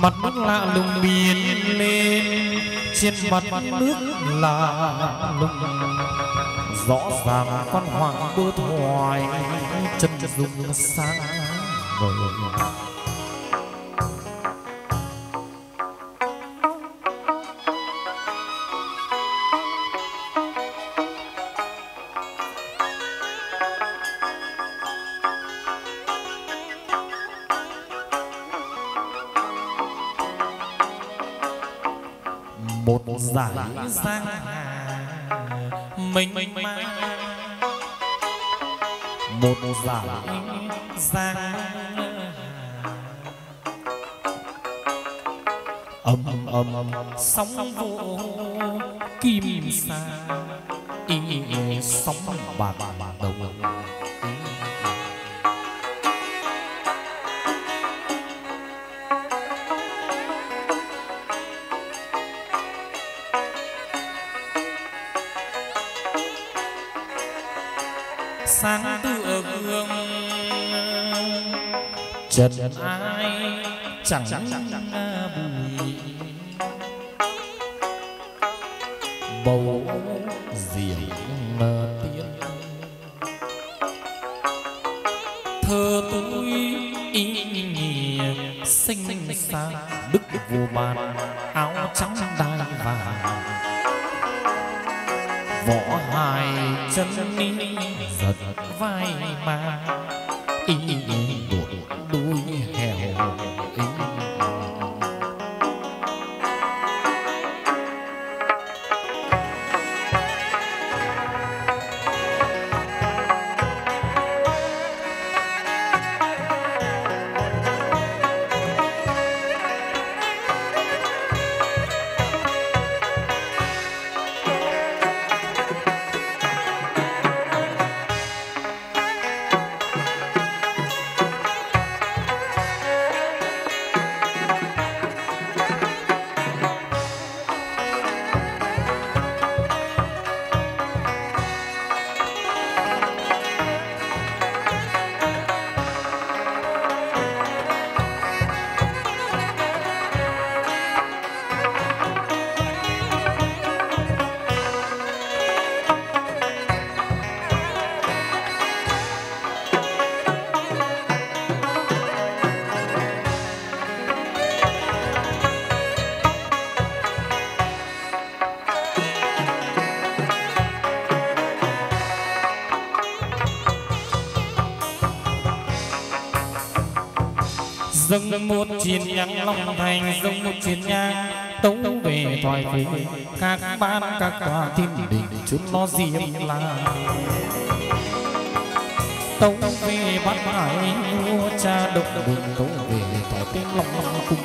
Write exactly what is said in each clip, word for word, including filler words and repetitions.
mặt nước lạ lùng biến lên trên mặt nước lạ lùng, rõ ràng con hoàng bơ thoại chân dung sáng ngời. Một dải giang hà mình mang, một dải giang ầm ầm sóng vỗ kim sa, y sóng bạc đầu. Sáng tựa gương trần ai chẳng bùi, bầu diễm tiên thơ tôi ý nghĩa sinh sang, đức vua ban áo trắng đai vàng, võ hai chân ni giật vai mà y đuổi đuôi hèo ý. Dâng một chiến nhang long thành, dâng một chiến nhang tấu về thoại về các ban các tòa thiên đình chúng nó diêm la, tấu về bát hải vua cha độc bình, tấu về tòa tiên long cung.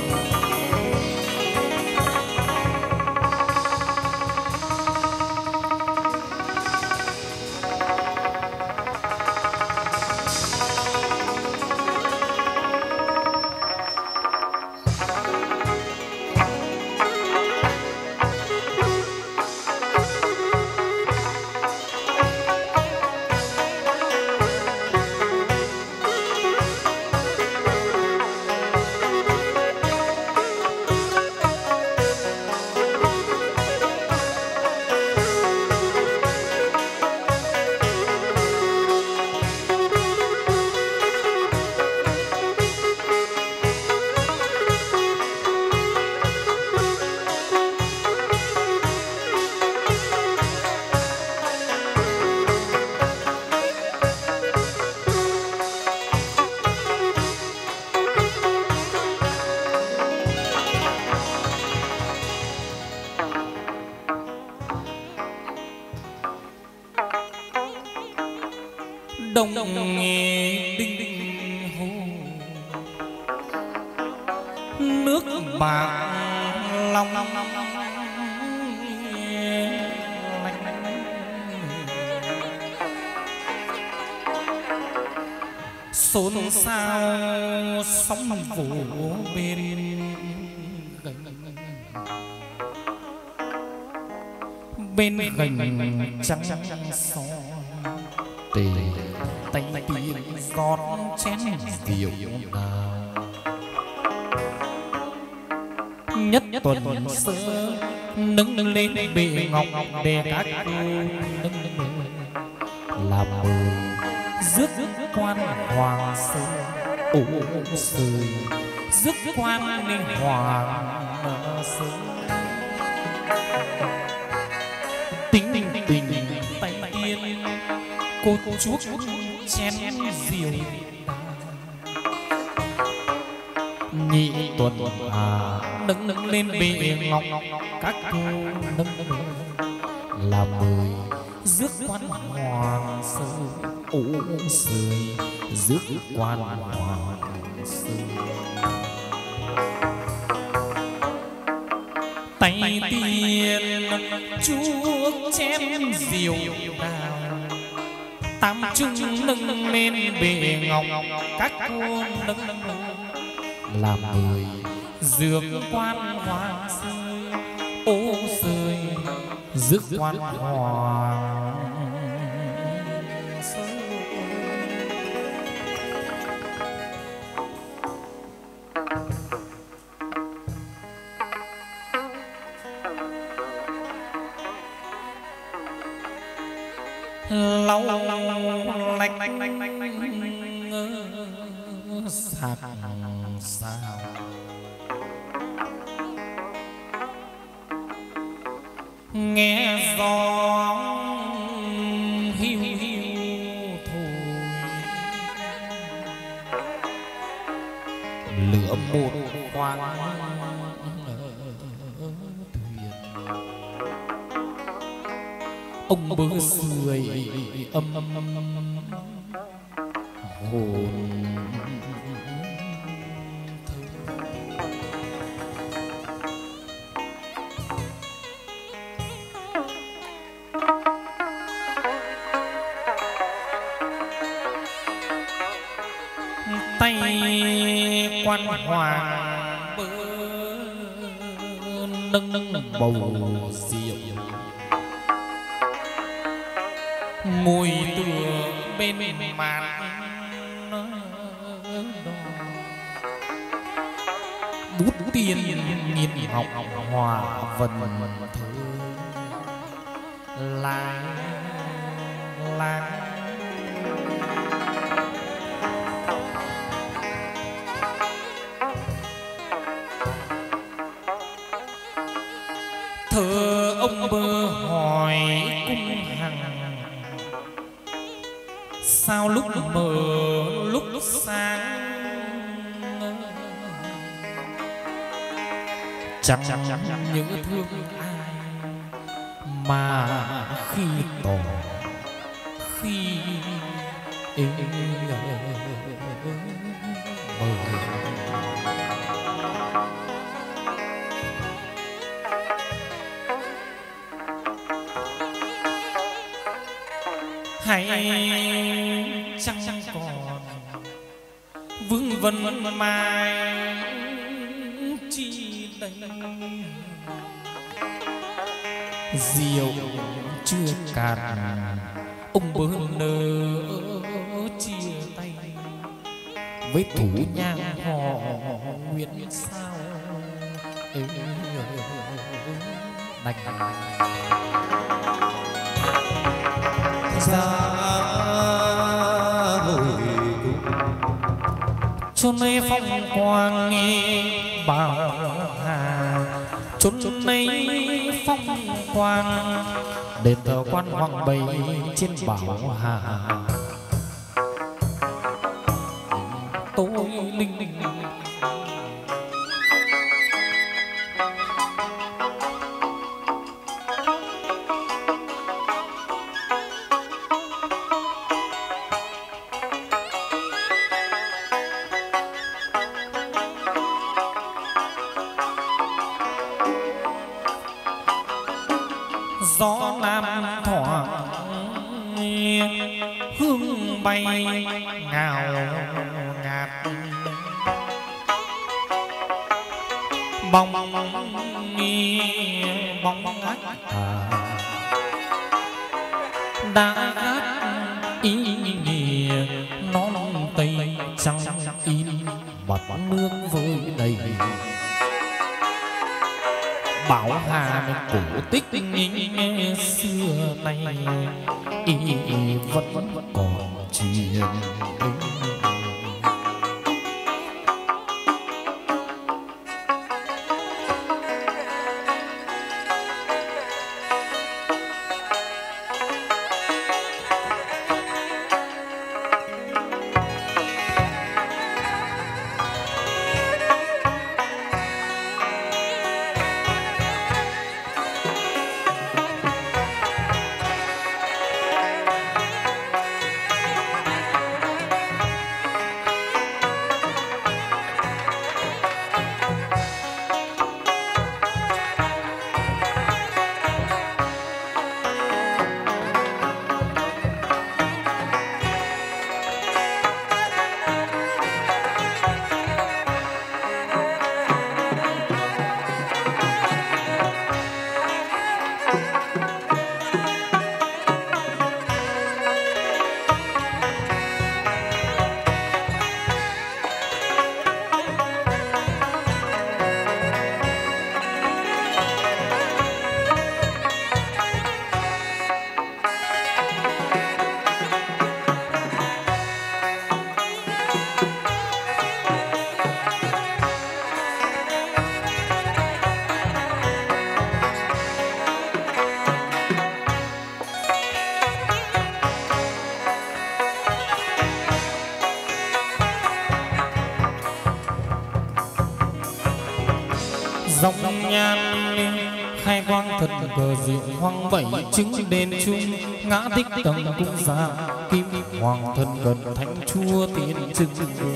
Đông nghe đinh đinh hồ, nước bạc long xôn xao sóng vỗ bên bên gành trắng xó tề tay tiên giọt chén rượu đào. nhất tuần sơ nâng lên bệ ngọc để các cô nâng làm mời rước quan hoàng sơn ô sơi rước quan lên hoàng sơn tính tình tình tay tiên cô chuốc chén rượu nhị tuần à nâng nâng lên bệ ngọc các cô nâng làm mời rước quan hoàng sơn ô sơi rước quan hoàng sơn tay tiên chuốc chén rượu đào tam trung nâng lên bệ ngọc các cô nâng làm mời rước quan hoàng sơn ô sơi rước quan hoàng sơn lau lạch sạc sao nghe gió hiu hiu thổi lửa một khoang thuyền ông bơ sưởi âm hồn tay quan hoàng bơ nâng nâng bầu rượu ngồi tựa bên màn bút tiên nghiên học hòa vần thơ lại lại thơ ông bơ hỏi cung hằng sao lúc mờ lúc sáng chẳng nhớ thương ai mà khi tỏ khi ê mờ hay chăng chăng còn vương vân mai chi đây rượu chưa cạn ông bơ nơ chia tay với thủ nhang họ nguyện sao đành ra hồi chốn ấy phong quang bảo hà chốn ấy phong quang đền thờ quan hoàng bày trên bảo hà tôi linh linh gió nam thoảng hương bay ngào ngạt bóng bóng ngát đã gác ý nghĩa non tây trắng in bọt nước vơi đầy hà cổ tích xưa nay vẫn còn truyền. Dòng nhan khai quang thật cờ diệu hoang bảy chứng đền chung ngã tích tầng cung gia kim hoàng thân gần thánh chúa tiên trưng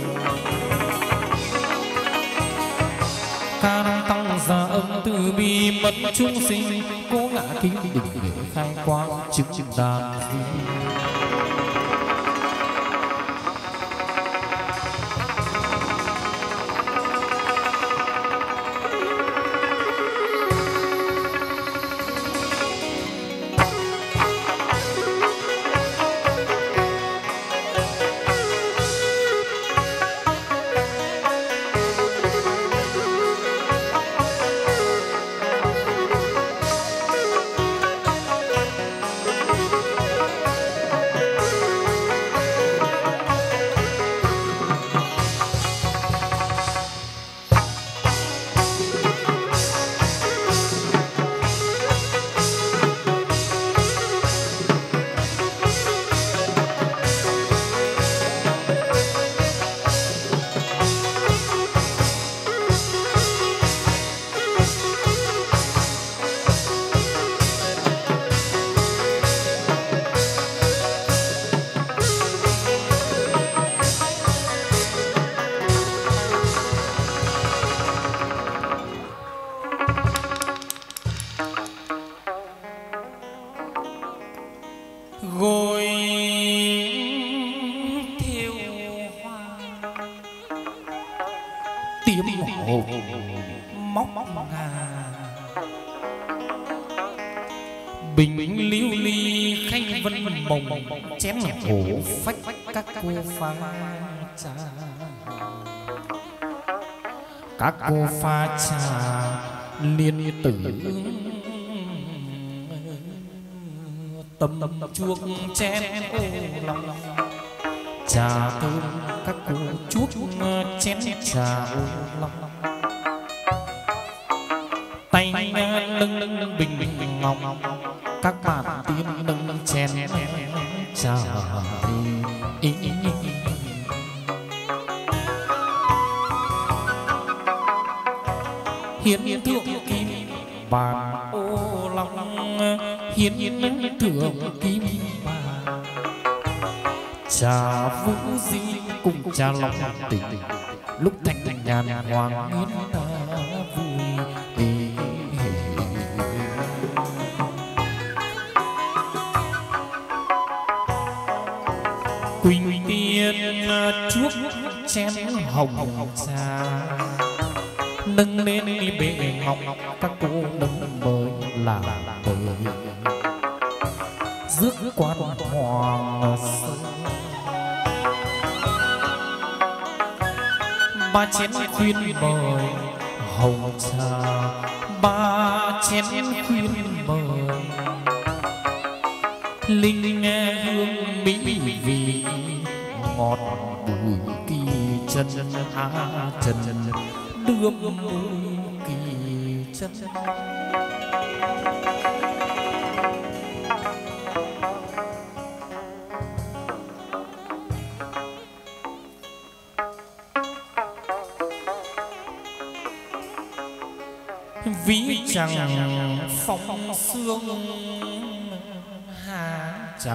ca năng tăng gia âm từ bi mật chúng sinh cố ngã kim đỉnh để khai quang chứng đàn gối theo hoa tiêm hộp móc ngà bình bình liêu ly khanh vân mộng chén hổ phách các cô pha trà các cô pha trà liên tử tâm chuốc chén ô lòng trà thơm các cô chuốc chén trà ô lòng tay lưng lưng bình bình ngọc các bạn tiên nâng chén trà ý hiến thượng kim bàn ô long hiến hiến thượng kim bàn trà vũ di cùng trà long tình lúc thanh thanh nhàn hoàng yến ta vui quỳnh tiên chuốc chén hồng trà nâng lên bệ ngọc các cô nâng mời là tới rước quan hoàng sơn ba chén khuyên mời hồng trà ba chén khuyên mời linh nghe hương mỹ vị ngọt bùi kỳ chân á chân đưa bùi kỳ chân. Ví chẳng phong sương hà chẳng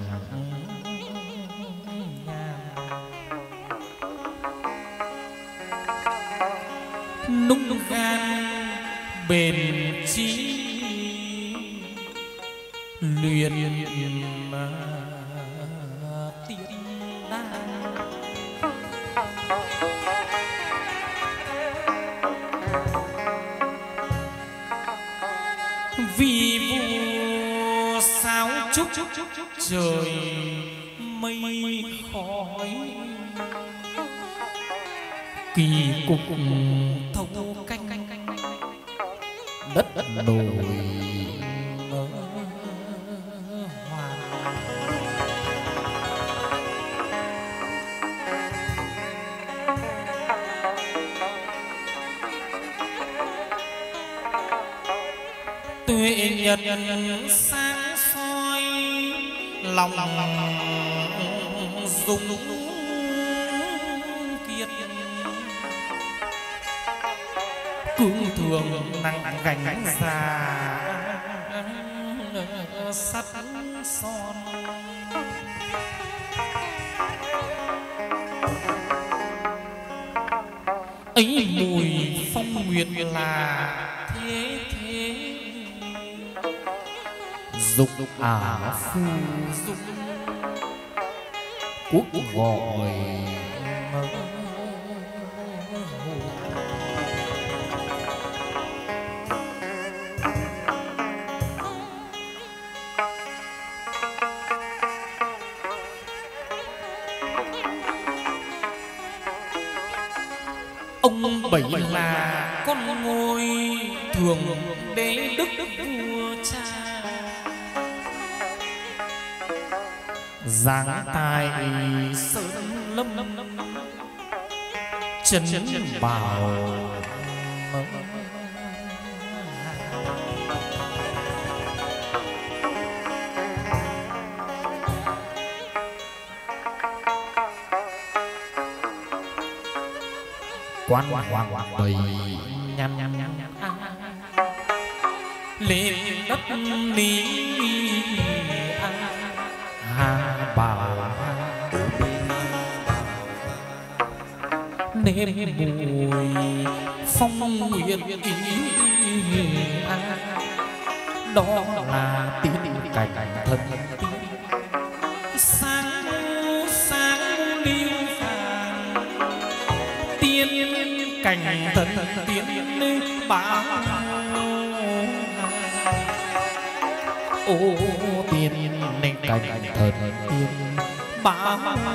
nung gan bền chí luyện mà tiên đan vì vụ sao chúc trời mây khói kỳ cục thâu canh đất nổi mơ hoàng. Tuệ nhật sáng soi lòng dung kiệt cương thường nặng gánh già sắt son. Ấy mùi phong nguyệt là thế thế dục ả phu dục quốc gọi mơ. Ông bảy là con ngôi thường đế đức vua cha giáng tài sơn lâm chân bảo quan hoàng bầy nhăn nhăn nhăn lên đất lý hà bà nếm mùi phong nguyệt ý đó là tín cảnh thân sáng sáng lưu phàm tiên cảnh thân tiên bảo ô tiên nên cảnh thần tiên bảo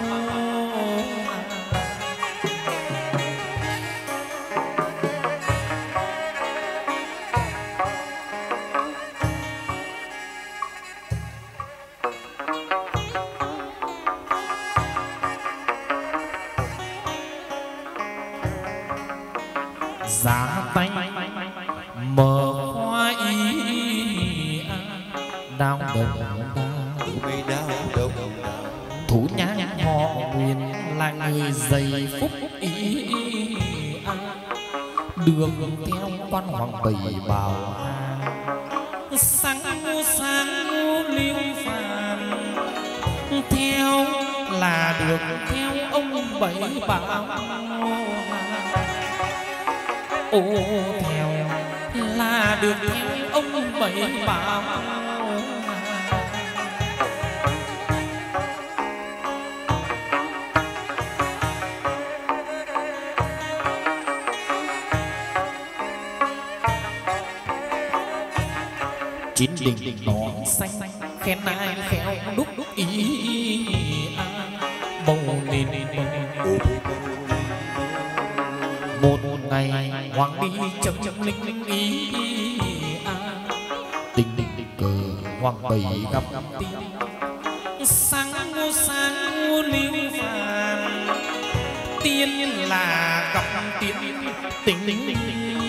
giá tay mở hoa ý đau đầu thủ nhã họ nguyên là người dày phúc ý đường theo quan hoàng bảy bảo sáng sáng lưu phàm theo là được theo ông bảy bảo ô theo là được theo ông bảy bảo chín đỉnh nón xanh khen ai khéo đúc đúc ý bầu nền một ngày ngày hoàng đi chấm chấm linh linh ý tình tình cờ hoàng bảy gặp tiên sáng ngô sáng ngô liêu phàn tiên là gặp tiên tình tình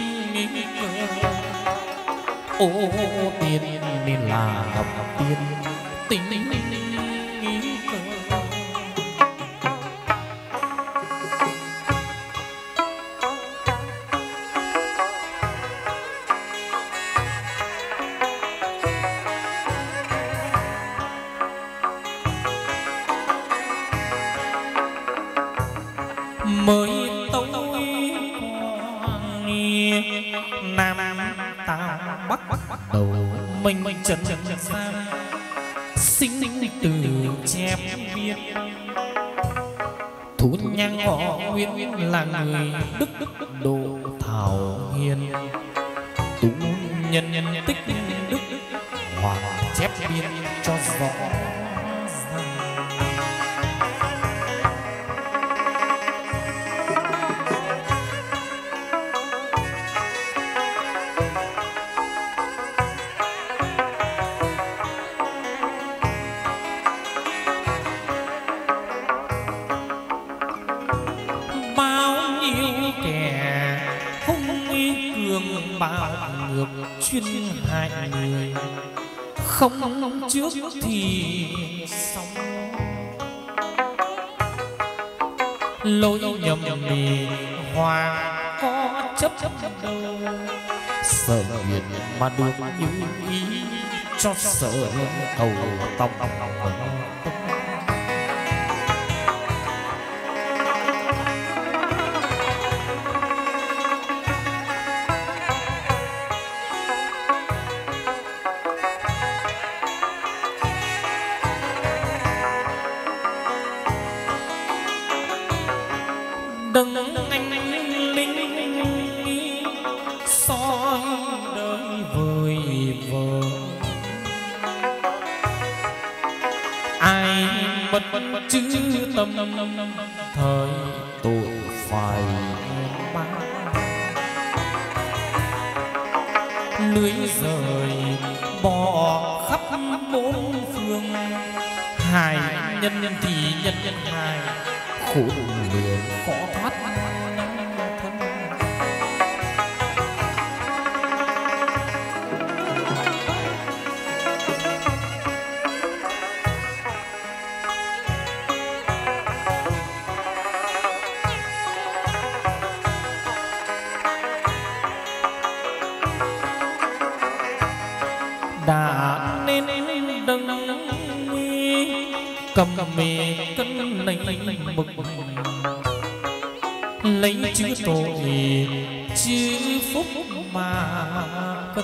ô tiên nên là gặp tiên tình tình mới tôi nam ta bắc đầu mình trần gian sinh từ chép viết thú nhang họ nguyên là người đức độ thảo hiền tú nhân nhân tích đức hoàng chép biên cho rõ bao ngược chuyên hại người không trước thì xong lối nhầm mì hoàng có chấp đâu sợ nguyện mà được như ý cho sợ cầu tòng đừng anh linh soi đời vời vờ ai mất chứ tâm thời tội phải mang lưới rời bỏ khắp bốn phương hài nhân nhân thì nhân nhân hài khổ lường khó thoát thân đã nên đừng cầm mì cân lấy mực lấy chữ tội chữ phúc mà cân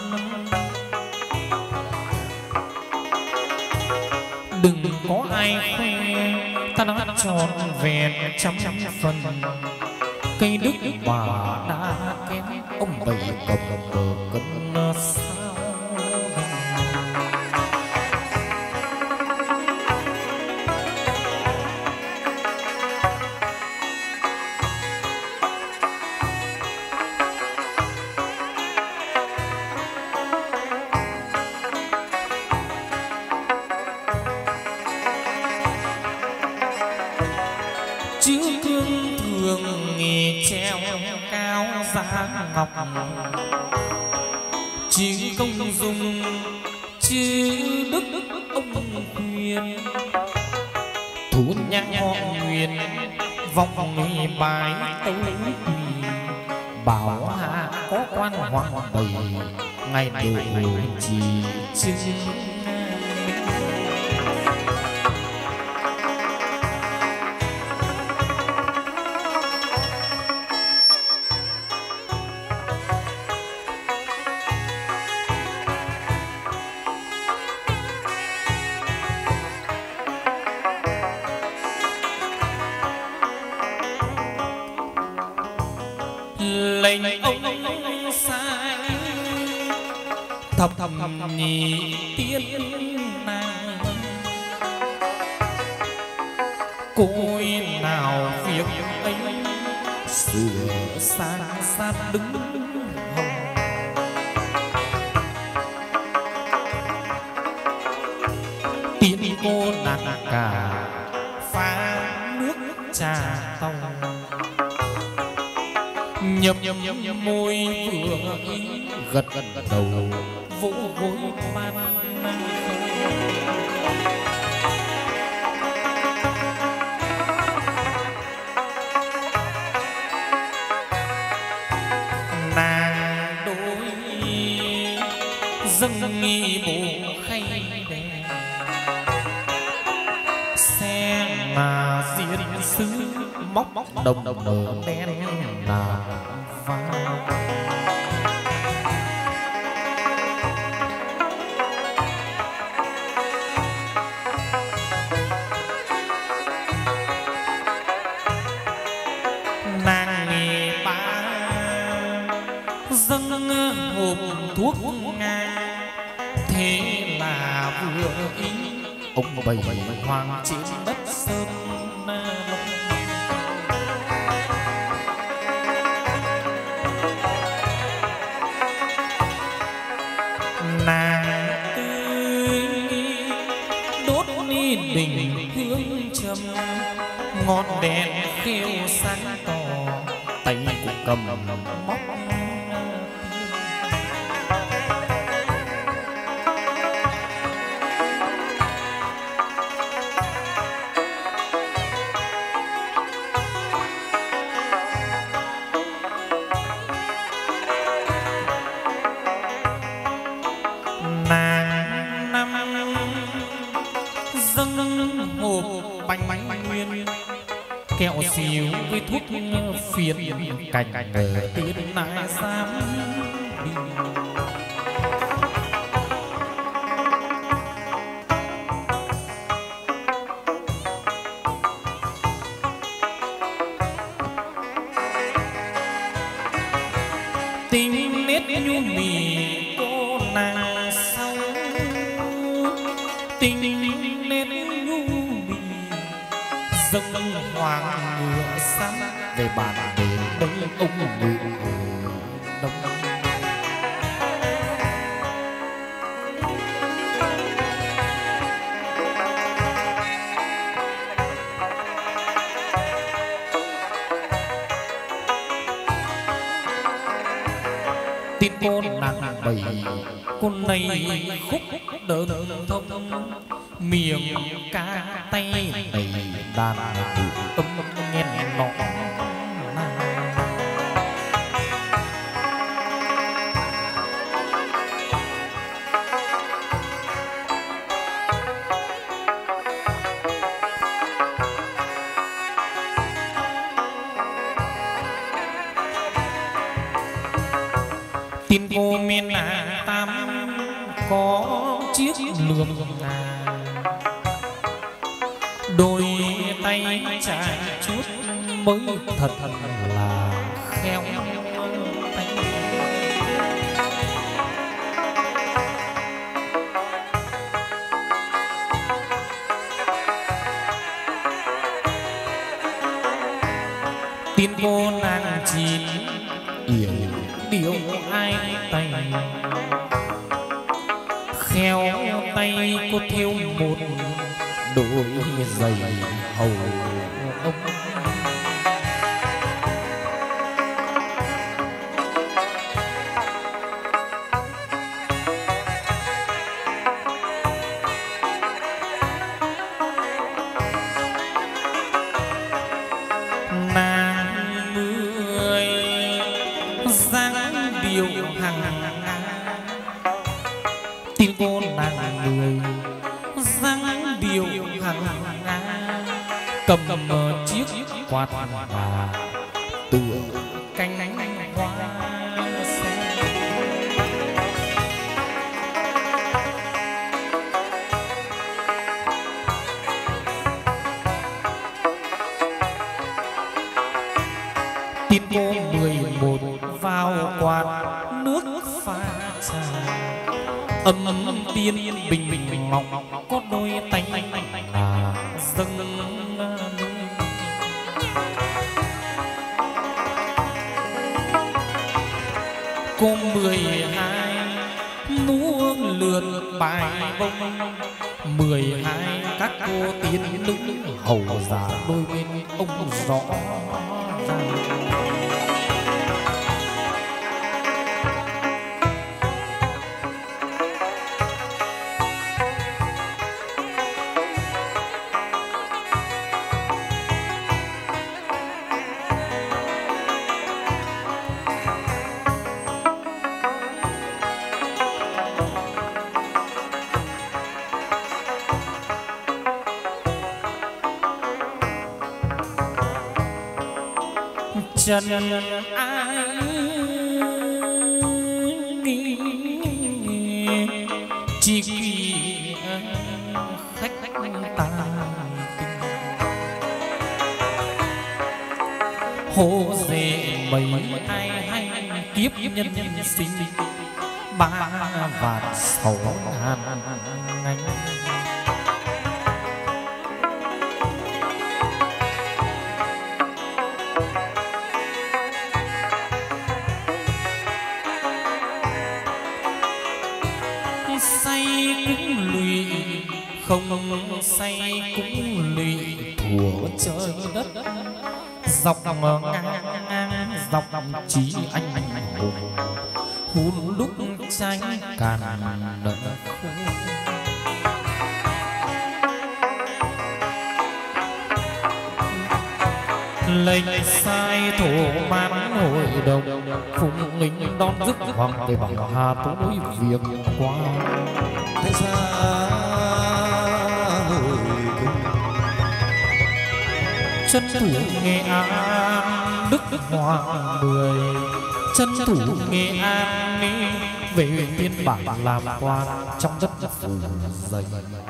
đừng có ai khoe ta đã tròn vẹn trăm phần cây đức bà đã kém ông bảy cầm bờ cân sao chữ cương thường nghề treo cao giá ngọc chữ công dung chữ đức ông huyền thủ nhang họ huyền vòng nghề bài tấu quỳ bảo hạ có quan hoàng bày ngày độ trì chữ lệnh ông sai thập thầm nhị tiên nàng côi nào việc ấy sửa sang sát đứng hồng. Tiến cô nàng cả pha nước trà tông, nhấp nhấp nhấp môi vừa gật gật đầu vỗ gối man. Nàng đôi dâng nghi bộ khay đèn, xe mà diễn sứ móc móc đồng đồng nở đen làm vào. Nàng nghề ba dâng hộp thuốc nga, thế là vừa ý ông bầy hoàng trên đất sơn. Nàng tươi đốt ni đình hương trầm, ngọn đèn khêu sáng tỏ tay cũng cầm móc. Nàng năm dâng hộp bánh bánh nguyên, kẹo xíu với thuốc phiền cành ở tiến nãi giám đi. Tình nét nhu mì cô nàng sau, tình nét nhu mì dâng hoàng ngựa sáng về bàn đến đông ông ngự đông. Tin cô nàng bầy con này khúc đơn thông, miệng ca tay đầy đàn âm nghe nọ. Tin cô miền Nam Tam có chiếc lường ngà, đôi tay chạy chút mới thật là khéo tay. Tin cô nàng chín yểu điệu ai tay, khéo tay cô thêu một đôi giày hầu ông. Nàng mười dáng điệu hàng tin cô nàng mười dáng điệu hàng cầm chiếc quạt và tựa cánh hoa sen. Tin cô mười một vào quạt nước pha trà, âm âm tiên bình bình mỏng có đôi tay à dâng cô mười hai múa lượn bài bông, mười hai các cô tiến nữ hầu giả đôi bên ông rõ chân ai chỉ kỳ khách ta hồ dề mấy ai hay kiếp nhân sinh ba vạn sáu ngàn ngày không say cũng lụy thủa trời đất dọc ngang dọc chí anh hùng hun đúc tranh càn nợ lệnh sai thổ man hội đồng phụng lính đón dứt hoàng tề bằng hà tối việc qua thế ra chân thủ Nghệ An Đức Hoàng mười chân thủ Nghệ An về biên bản làm quan trong đất phủ dày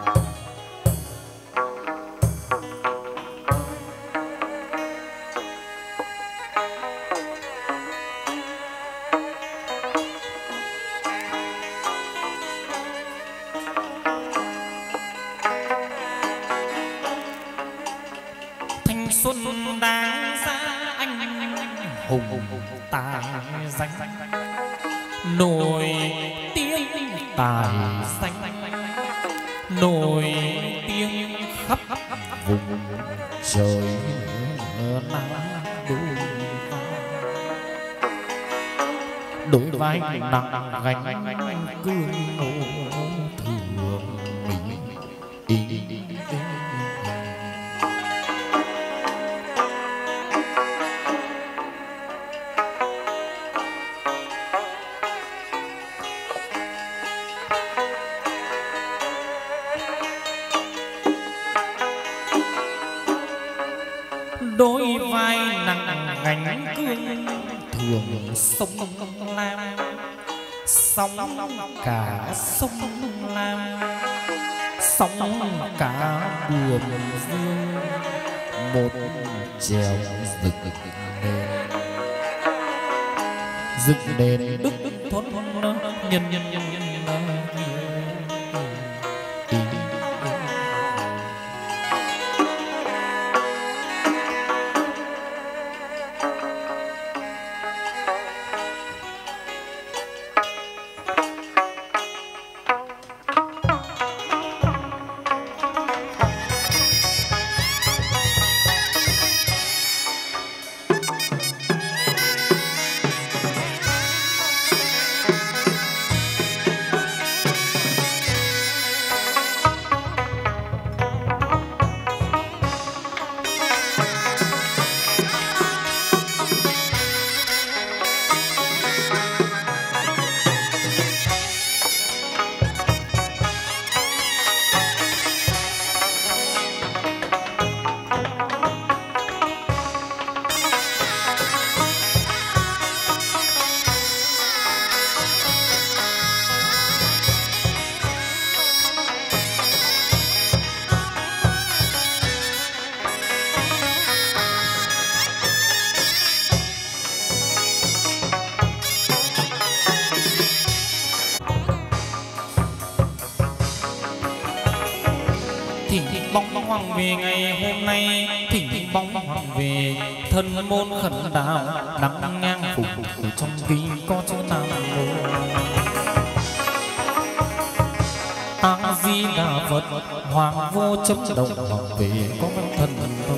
xuân đáng ra anh hùng tài danh nổi tiếng tài danh nổi tiếng khắp vùng trời nắng đối vai nặng gánh cương nô thường ý đôi vai nặng gánh cương thường sông Lam sóng cả sông Lam sóng cả buồm dương một chèo rực đèn rực đèn đức thuần nhân nhân nhân nhân bóng hoàng về ngày hôm nay thỉnh bóng về thân môn khẩn đạo đắng ngang phục ở trong kinh có chữ nam mô A Di Đà Phật. Hoàng vô chấm động hoàng về có thân thông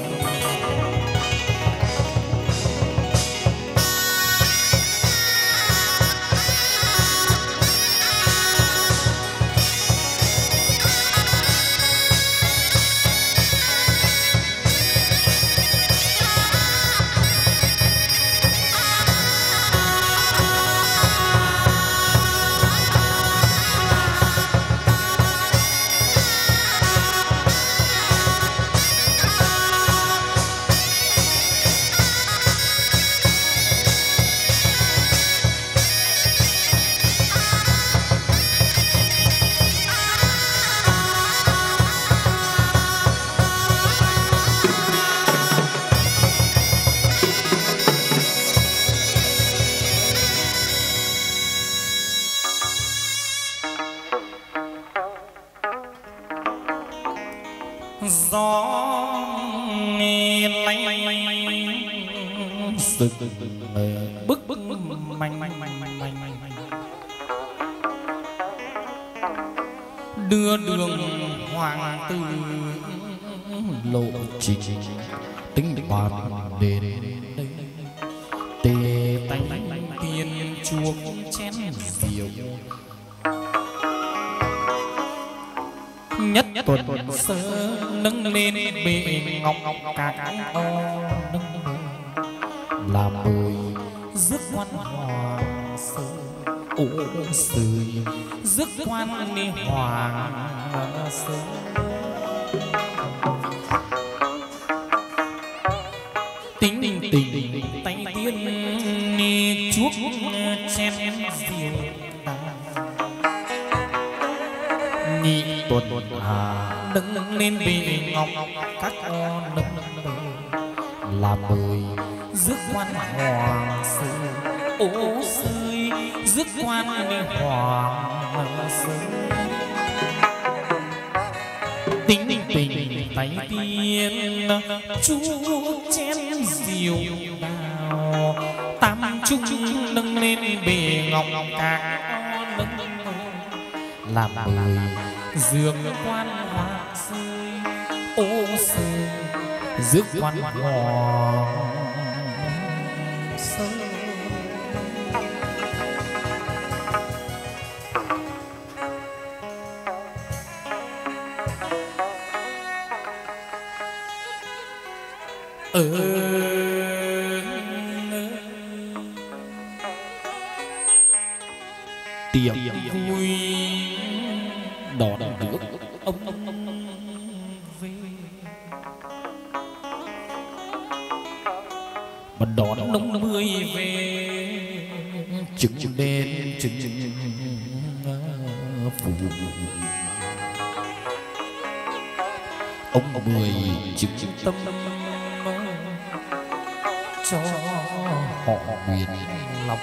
gió lạnh sực bức bức manh manh manh manh manh đưa đường hoàng tử lộ trình tính bàn đến tề tánh tiền chuộc chén rượu nhất tuần sơ nâng lên bệ ngọc các o nâng là mười rước quan hoàng sơ ô sơi rước quan ni hoàng sơ tính tình tình tay tiên ni chuốc chén rượu nhị tuần hà nâng lên bệ ngọc các o nâng là mười rước quan hoàng sơ ô sơi rước quan ni hoàng sơ tính tình tay tiên chú chén rượu đào tam trung nâng lên bề ngọc các o nâng làm mười dương quan hoàng sơi ô sơi rước quan hoàng sơi ờ tiệc vui đón nước ông về mà đón nông mươi về chừng đen chừng phủ ông mười chừng tâm cho họ nguyện lòng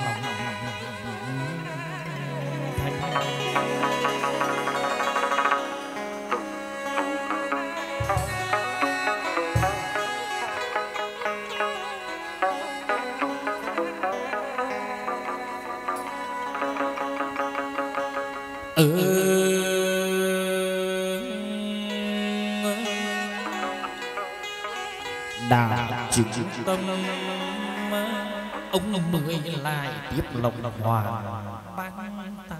ờ đà trực tâm ông mười lại tiếp lòng hoàng ban ta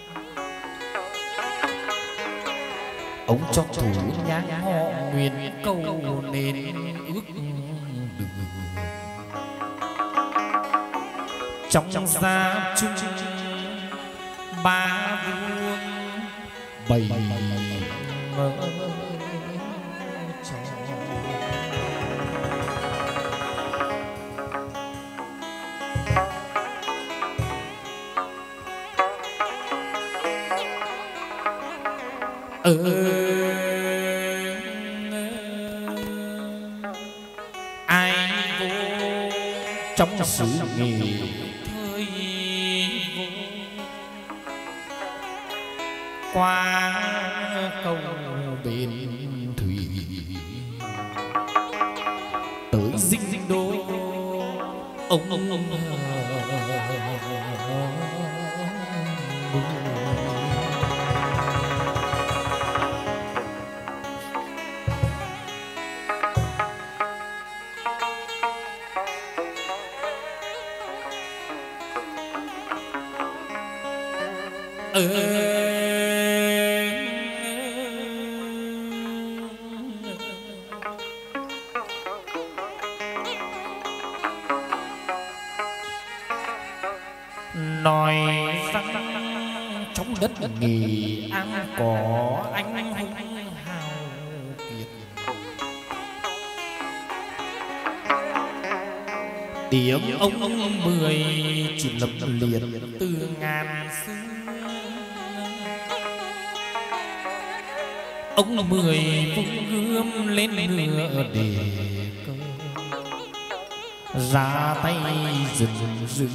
ông cho thủ nhang họ nguyện câu nên ước đừng trong gia chung ba vuông bảy mơ ờ ai vô trong sự nghề thời vô qua cầu bên thủy tới đô ông ông ông nói rằng trong đất Nghệ An có anh hùng hào kiệt, tiếng ông ông mười chỉ lập liệt từ ngàn xưa. Ông mười vung gươm lên ngựa để cơ, ra tay rừng rữ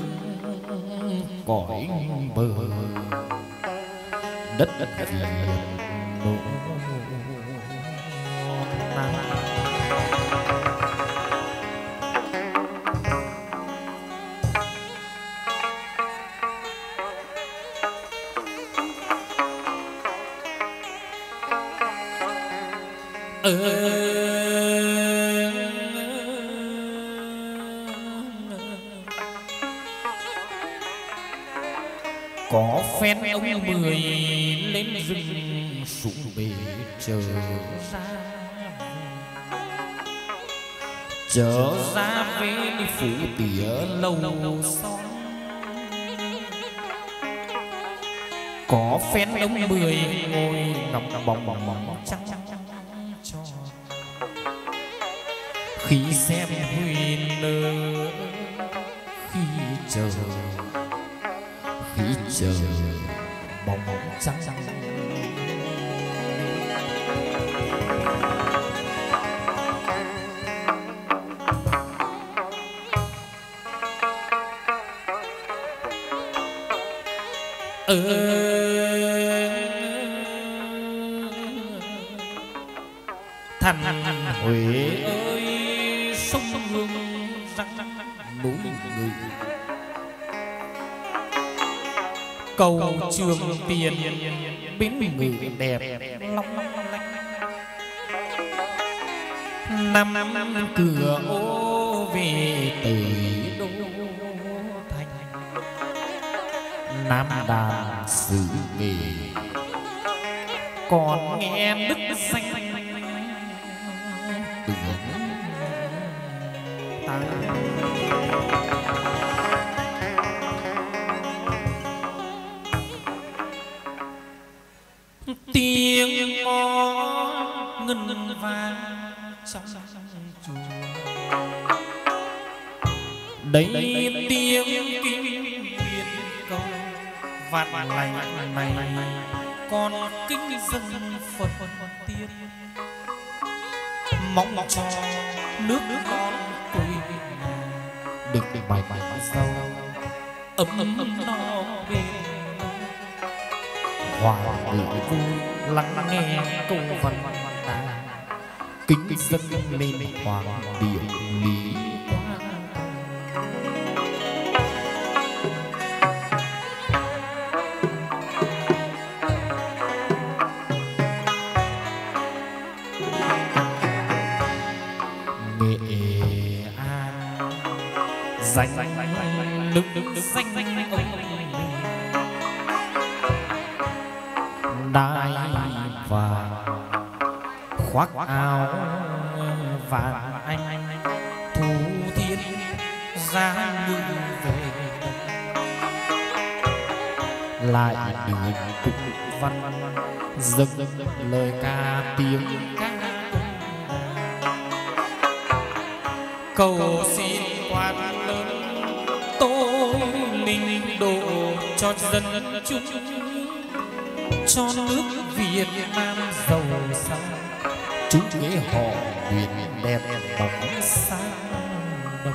cõi bờ đất Việt nổ có phen ông mười lên rừng súng bể chờ ra trở ra về phủ tía lâu son. Có phen ông mười ngồi ngắm bóng bóng bóng trắng cho khi xem huy nơ khi chờ khi chờ bóng bóng trắng ờ thành Huế ơi sông Hương răng núi ngự cầu Trường Tiền bến ngự đẹp long lanh. Năm năm cửa ô về từ đô thành, Nam đàn xứ Nghệ còn nghe đức danh tưởng ta. Tiếng mõ ngân vang trong chùa, đấy tiếng kinh huyền cầu vạn lành này còn kinh dân Phật tiên mong cho nước con quê được bài bài sâu ấm ấm ấm no về hòa ngự vui lắng nghe câu văn ta kính dâng lên hoàng địa lý Nghệ An danh nước danh ông đại vàng khoác áo vàng anh thu thiên ra ngự về lại đường cục văn dâng lời ca tiếng ca cầu xin quan lớn tôi linh độ cho dân chúng, cho nước Việt Nam giàu sang, chúc kế họ Việt đẹp bóng sang đông.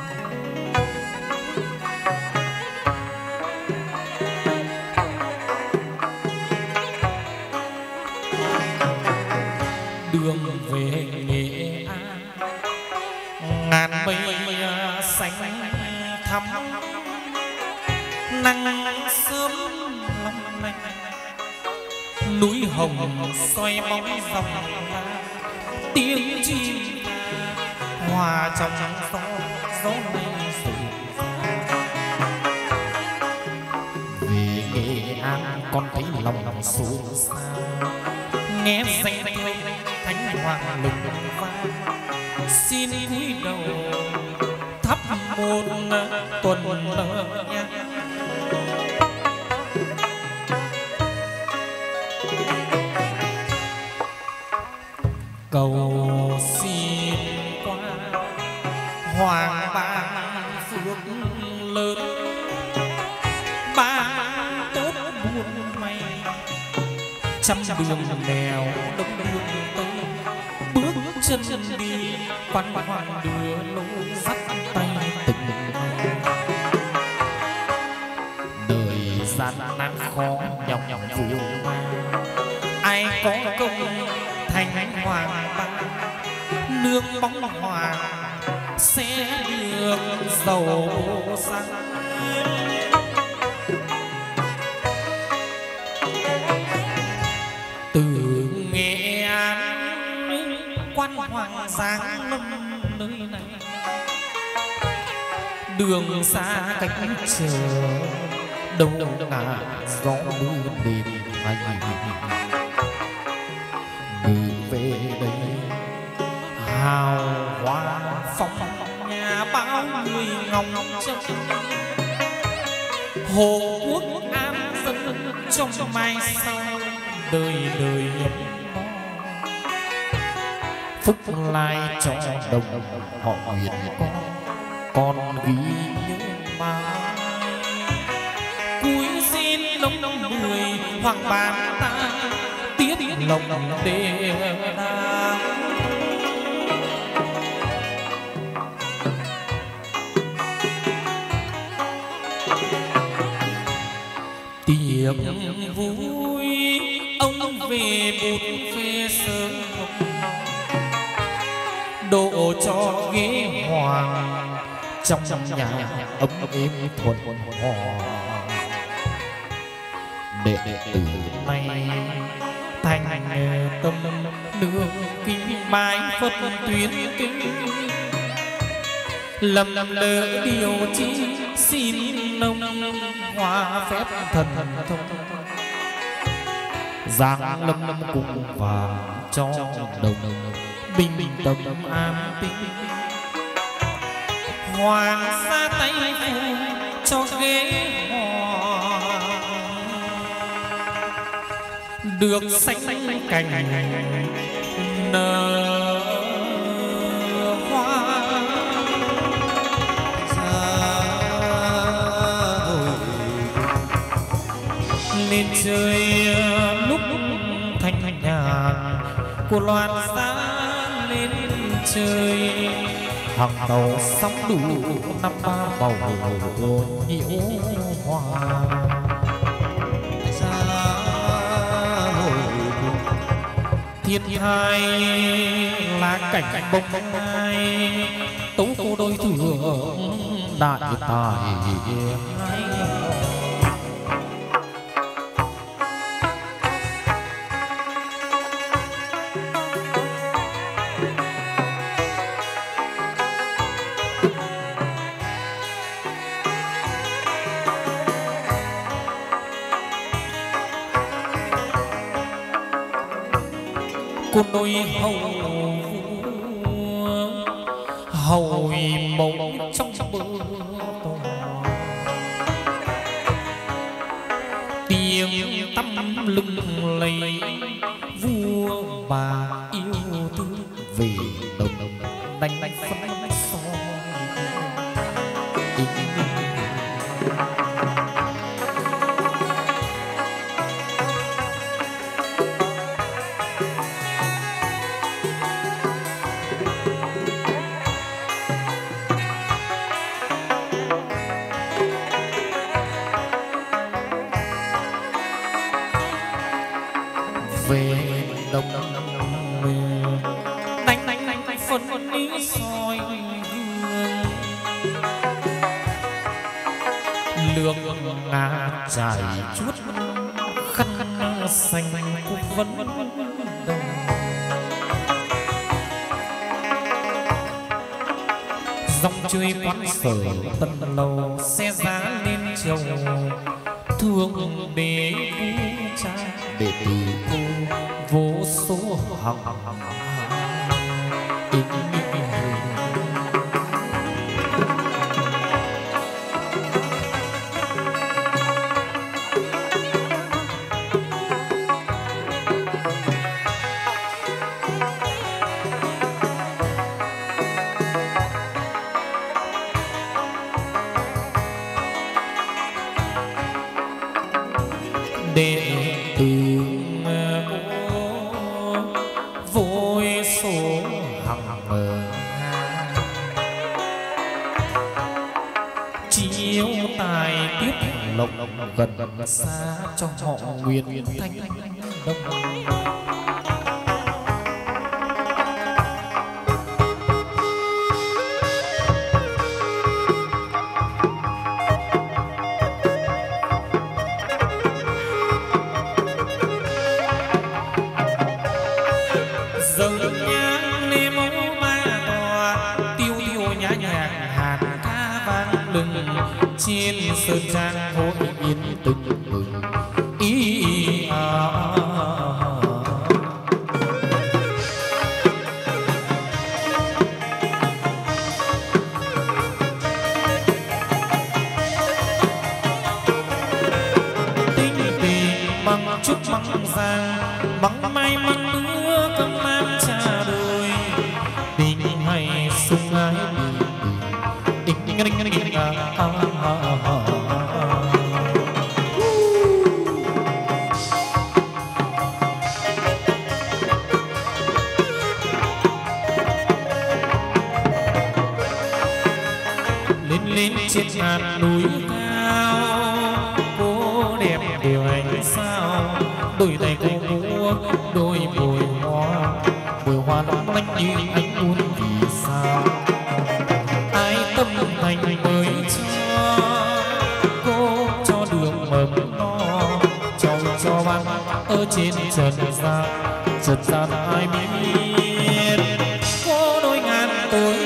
Đường về Nghệ An ngàn mây xanh thắm nắng sớm long lanh núi hồng xoay bóng dòng tiếng chim hòa trong gió gió mây rừng về Nghệ An con thấy lòng xôn xao nghe danh thơ thánh hoàng lừng vang xin cúi đầu thắp một tuần nhang cầu xin qua hoàng ban phước lớn ban tốt buồn may trăm đường đèo đông đường tây bước chân đi quan hoàng đưa lối dắt tay từng đời gian nan khó nhọc nhọc vui ai có công thành hoàng ba nương bóng hoàng sẽ được giàu sang từ Nghệ An quan hoàng giáng lâm nơi này đường xa cách chờ đâu ngả gió mưa đêm anh người về đây hào hoa phong nhà bao người ngóng trông hồ quốc an dân trong mai sau đời đời phúc lai cho đồng họ nguyện con con ghi nhớ mai cúi xin đông đông người hoàng bàn ta tiếp lòng đề tiệc vui ông về bụt phê sớm độ cho ghế hoàng trong nhà ấm êm thuần hòa đệ tử nay thành tâm nương kinh bái phật tuyên kinh lầm lỡ điều chi xin nông hoa phép thần thông giang lâm cùng vàng cho đồng bình tâm an tĩnh hoàng ra tay phù cho ghế được xanh cành nở hoa lên trời lúc thanh nhàn của loan xa lên trời hàng tàu sóng đủ năm ba bầu nhiễu hoa thiên hai là cảnh bông hai tấu cô đôi thượng đại tài cô đôi hầu hầu mộng trong bờ tiếng tăm lưng lầy vua bà yêu thương về đồng đánh đánh phân soi về đông đánh đánh đánh phân đi soi hương lương ngà trải chuốt khăn xanh cũng vẫn đông. Dòng chơi quán sở tân lâu xe giá lên trầu thương đế cha để từ cô vô số hằng ý. Đệ tử vô số hằng chiếu tài tiếp lộc gần xa cho họ nguyên thanh đông. Trên sơn trang hội yên tưng bừng ý à. Tinh tình bằng chút măng giang bằng may măng nữa cơm nam trà đôi tình hay sung ái tình tình tình tình tình à. Lên trên ngàn núi cao cô đẹp điều hành sao đôi tay cô múa đôi bồi hoa bồi hoa lóng lánh như ánh muốn vì sao ai tâm thành mới cho cô cho đường mầm no trồng cho băng ở trên trần gian trần gian ai biết cô đôi ngàn tuổi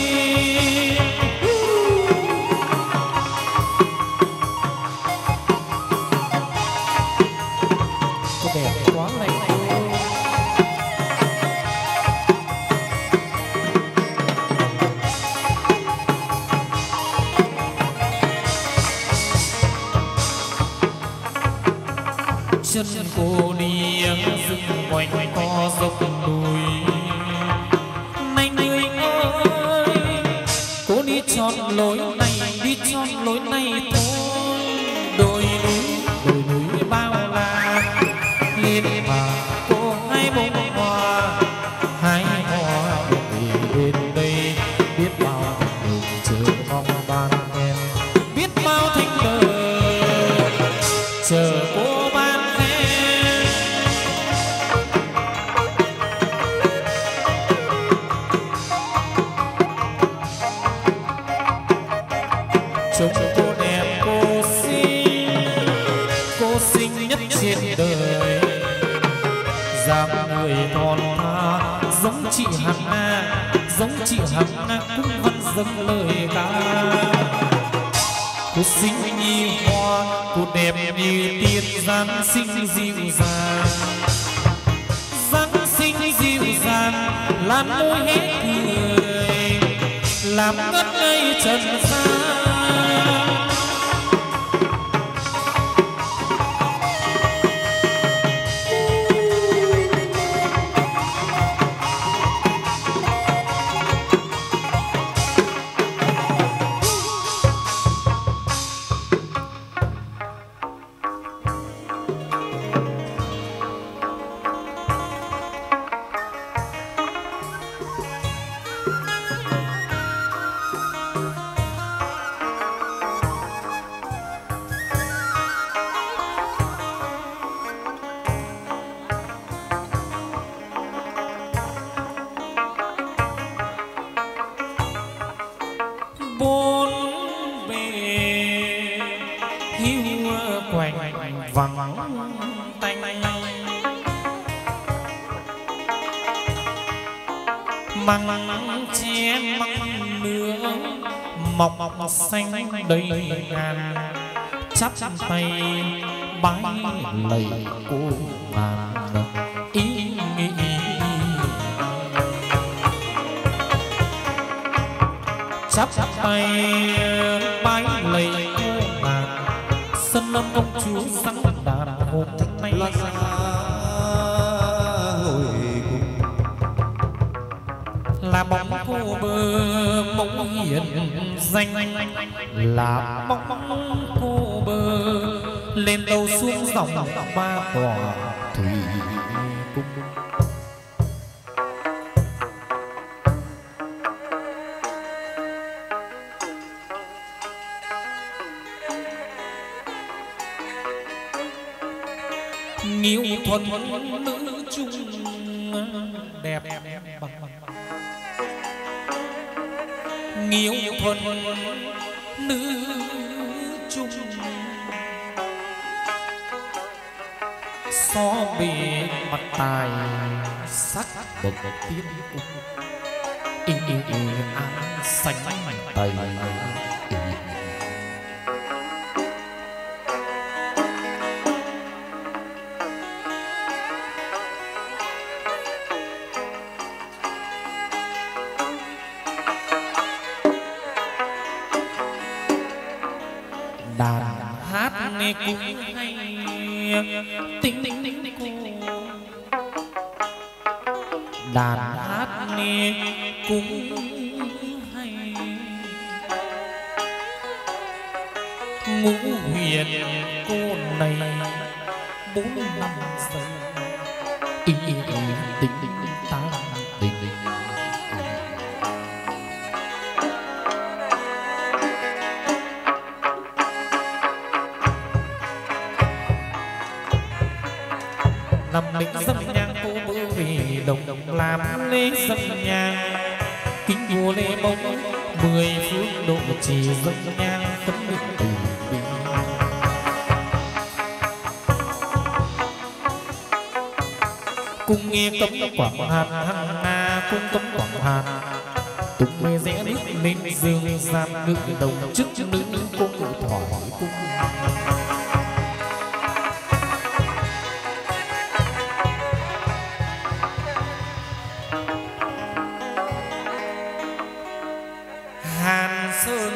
chân cô đi rừng quanh co dốc đồi này người ơi cô đi chọn lối này đi chọn lối này thôi đồi núi đồi núi bao la lên mà cô hai bông hoa hai hoa về bên đây biết bao đường chờ mong ban em biết bao thanh đời chờ cô trông cô đẹp cô xinh cô xinh nhất trên đời dáng người thon tha giống chị Hằng Na giống chị Hằng Na cũng vẫn dâng lời ca cô xinh như hoa cô đẹp như tiên dáng xinh dịu dàng dáng xinh dịu dàng làm môi hết cười làm ngất ngây trần gian. bốn bề quanh vắng tanh măng chén măng nướng mọc mọc xanh đầy ngàn chắp tay bái lạy cô ngàn ý nghĩ chắp tay bái lạy cô ngàn sân lâm công chúa sẵn đàn hôm nay là là bóng cô bơ mộng hiền danh là bóng cô bơ lên đầu xuống dòng ba tòa thủy cung nghiêu thuần nữ trung đẹp bằng nghiêu thuần nữ trung so bề mặt tài sắc bậc tiên cung in in in an xanh tây đàn hát nghe cũng hay tính tính tính cô đàn hát nghe cũng hay ngũ huyền cô này bốn năm giây ý ý ý tính tính ta tính tính năm định dâm nhang cô bơ vì đồng đồng làm lễ dâm nhang kính vua lễ bông mười phút độ trì dâm nhang tấm định từ bi cung nghe cấm quảng hạt hằng nga cung cấm quảng hạt tung mê rẽ nước lên dương gian nữ đồng chức nữ cô ngự thỏa cung Hàn Sơn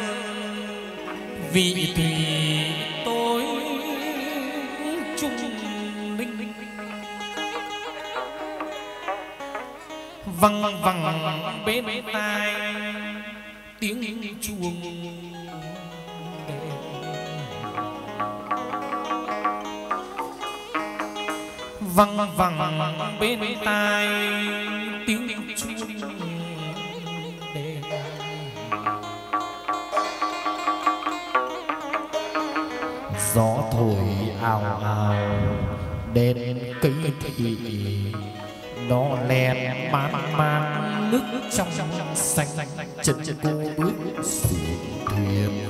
vị thì tôi trung linh văng văng bên tai tiếng chuông văng văng bên tai tiếng chuông gió thổi ào ào đèn cây thị nó len man man nước trong xanh chân cô bước xuống thuyền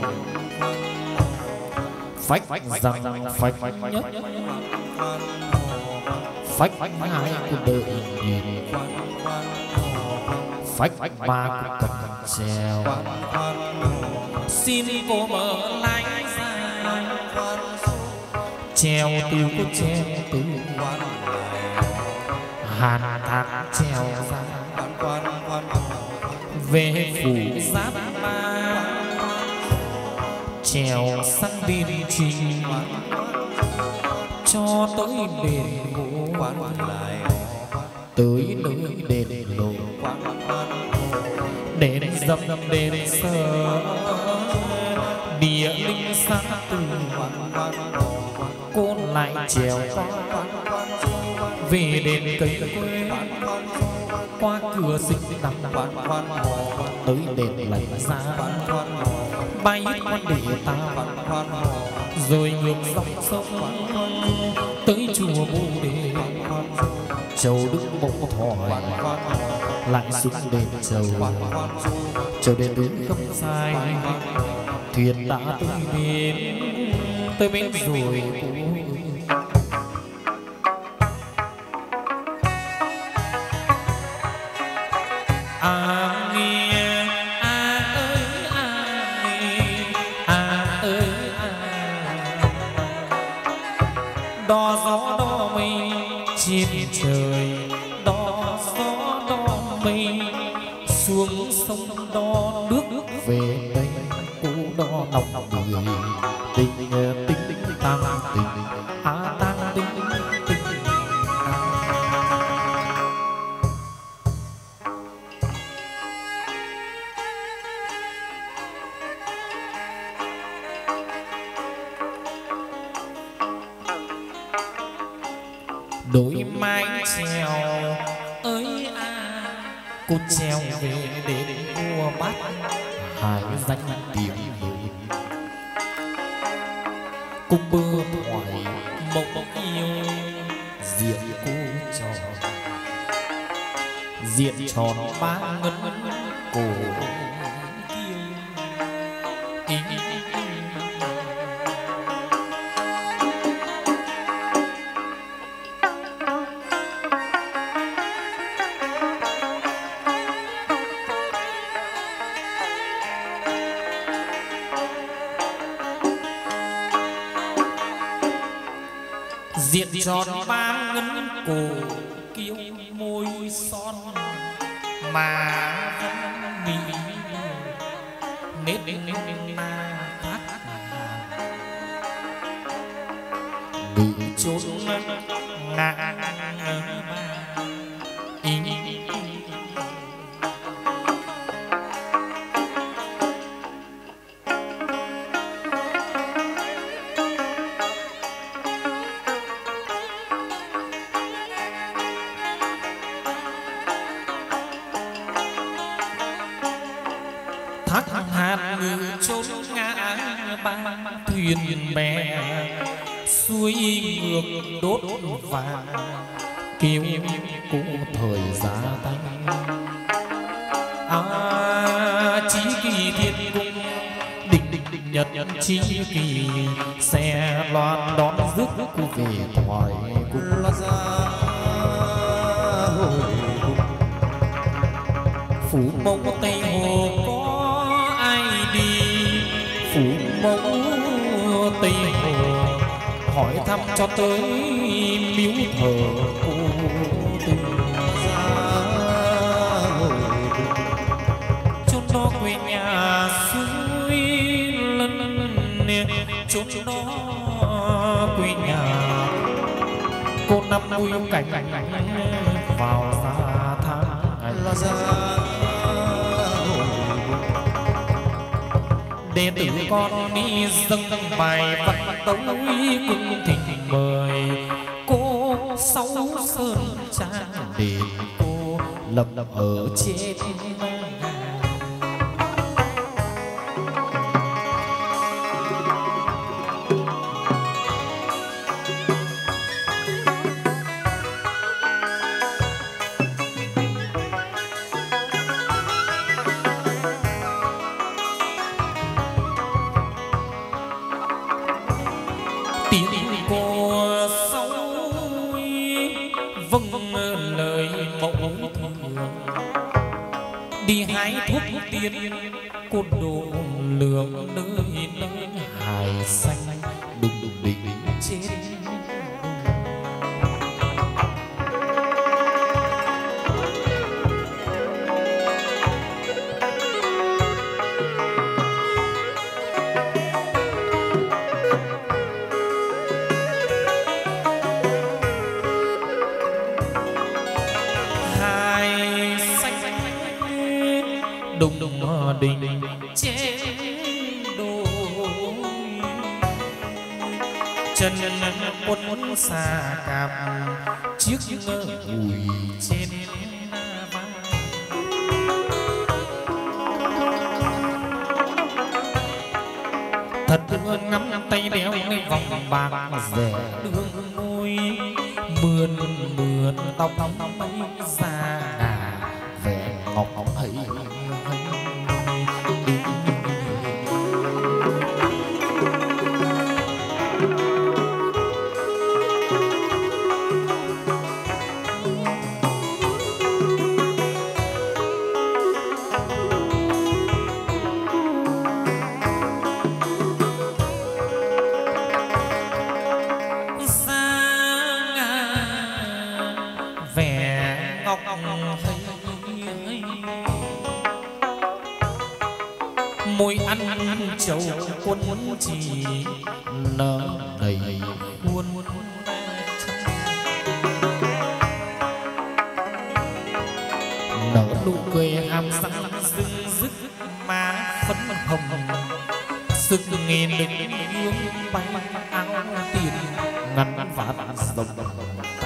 phách rằng phách nhất phách hai của đời nhìn phách ba của cầm treo xin cô mở lái treo từ cô treo từ hàn thác treo ra về phủ giáp ma treo sang đêm trì cho tới đền ngũ tới nơi đền lộ đền dâm đền sơ địa linh sáng từ cô lại trèo về đền cây quê qua cửa xinh nằm tới đền lạnh giá bay con địa ta rồi ngược dòng sông tới chùa Bồ Đề châu Đức Mộng Thỏi lại xuống đền châu châu đền đứng không sai thuyền đã tới bên tới bên rồi à nghe à ơi à nghe à ơi à đo gió đo mây trên trời đo gió đo mây xuống sông đo nước về đây cô đo lòng người tình tình tình tăng tình à tăng tình tình đôi mái chèo ơi à cô treo về đến vua bát hai danh tìm người cung bơ thoại mộng yêu diện cô tròn diện tròn ba ngân cổ yêu diện tròn ba ngân cổ kiêu môi son mà vẫn mì nết nết na thắt nữ chốn ngã thác hạt ngự chốn ngã ba thuyền bè xuôi ngược đốt vàng kêu cô thời giá tay à chí kỳ thiên cung định định nhật nhật chí kỳ xe loan đón rước cô về thoại cũng là ra phủ mông tây hồ có ai đi phủ mông tây hồ hỏi thăm cho tới miếu thờ cô từ chốn đó quê nhà suối lân chốn đó quê nhà cô năm vui cảnh vào ra tháng ngày ra đệ tử con đi dâng bài văn tấu cung thỉnh mời cô sáu sơn trang để cô lập lập ở trên đi hái thuốc tiên côn đồ lượng nơi nơi hài xanh đùng đùng đỉnh trên đùng đùng đình trên đồi chân quân xa cạp chiếc ủi trên vai thật thương ngắm tay đeo lên vòng bạc rẻ đường môi mượn mượn tóc mây xa ngà vẻ ngọc ngọc ấy ngồi ăn chầu quân chỉ nở đầy khuôn nở nụ cười hàm răng rưng rức má phấn hồng sức nghìn lực yêu bay áo tiền ngắn vạt rồng tay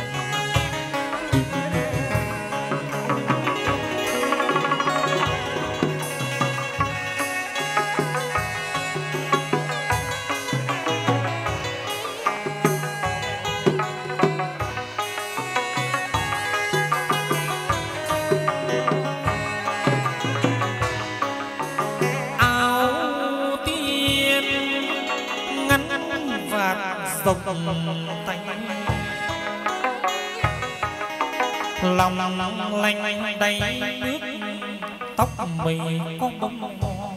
rồng tay lòng lanh đầy nước tóc mây có bông hoa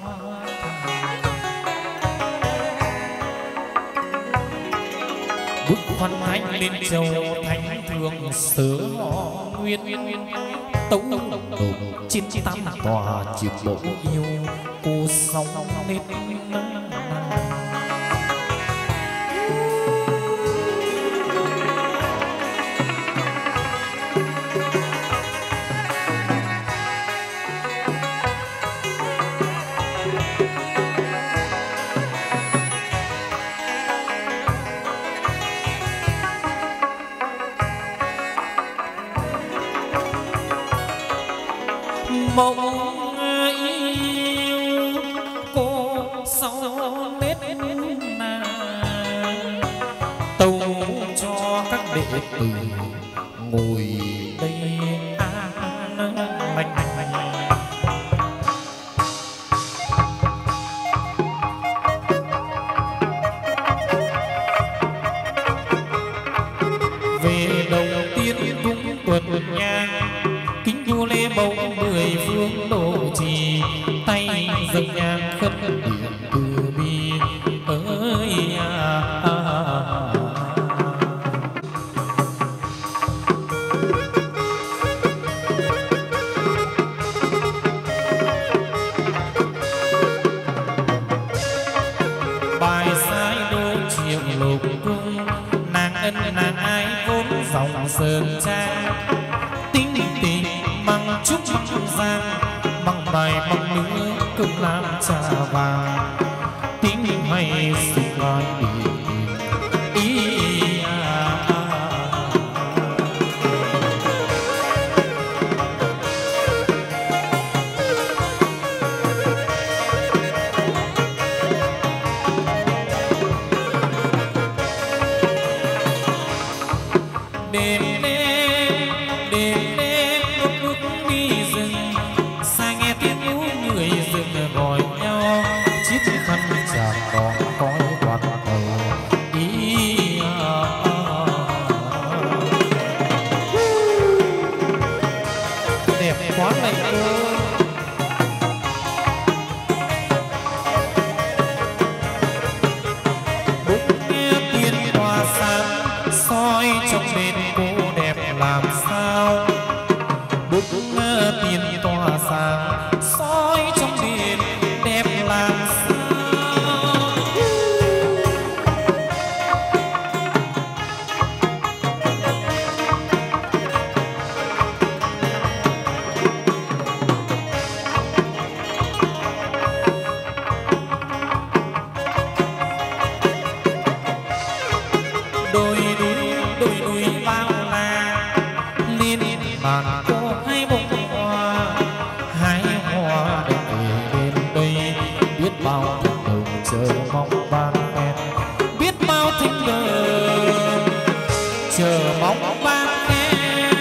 bước khoan thánh lên châu thánh thương sớ nguyên tấu đầu chín tám tòa chiếc bộ yêu cô sóng nết mộng yêu cô sau nét na tâu cho các đệ tử ngồi đây an lành về đầu tiên cũng tuần nhang kính vua lê mẫu mười phương độ trì tay dâng nhang khấn điện từ bi ơi à, à, à. Bài sai đô triệu lục cung nàng ân nàng ai vốn dòng sơn trang tính tình bằng chúc giang bằng bài bằng nữ cơm làm trà vàng tiếng hay sự nói ý ý à, à. Đêm đêm đêm đêm lúc lúc đi rừng xa nghe tiếng ngũ người rừng gọi nhau chiếc khăn chàng đỏ cõi quạt đầu ý à, à. Đẹp quá này ơi bút nghe tiếng hoa sáng soi trong đêm cô đẹp làm sao bút tiền tỏa sáng soi trong đêm đẹp làm sao đôi núi đôi núi bao la liên bàn cô hai bông hoa hai hoa để đến đây biết bao thinh đường chờ mong ban khen biết bao thinh đường chờ mong ban khen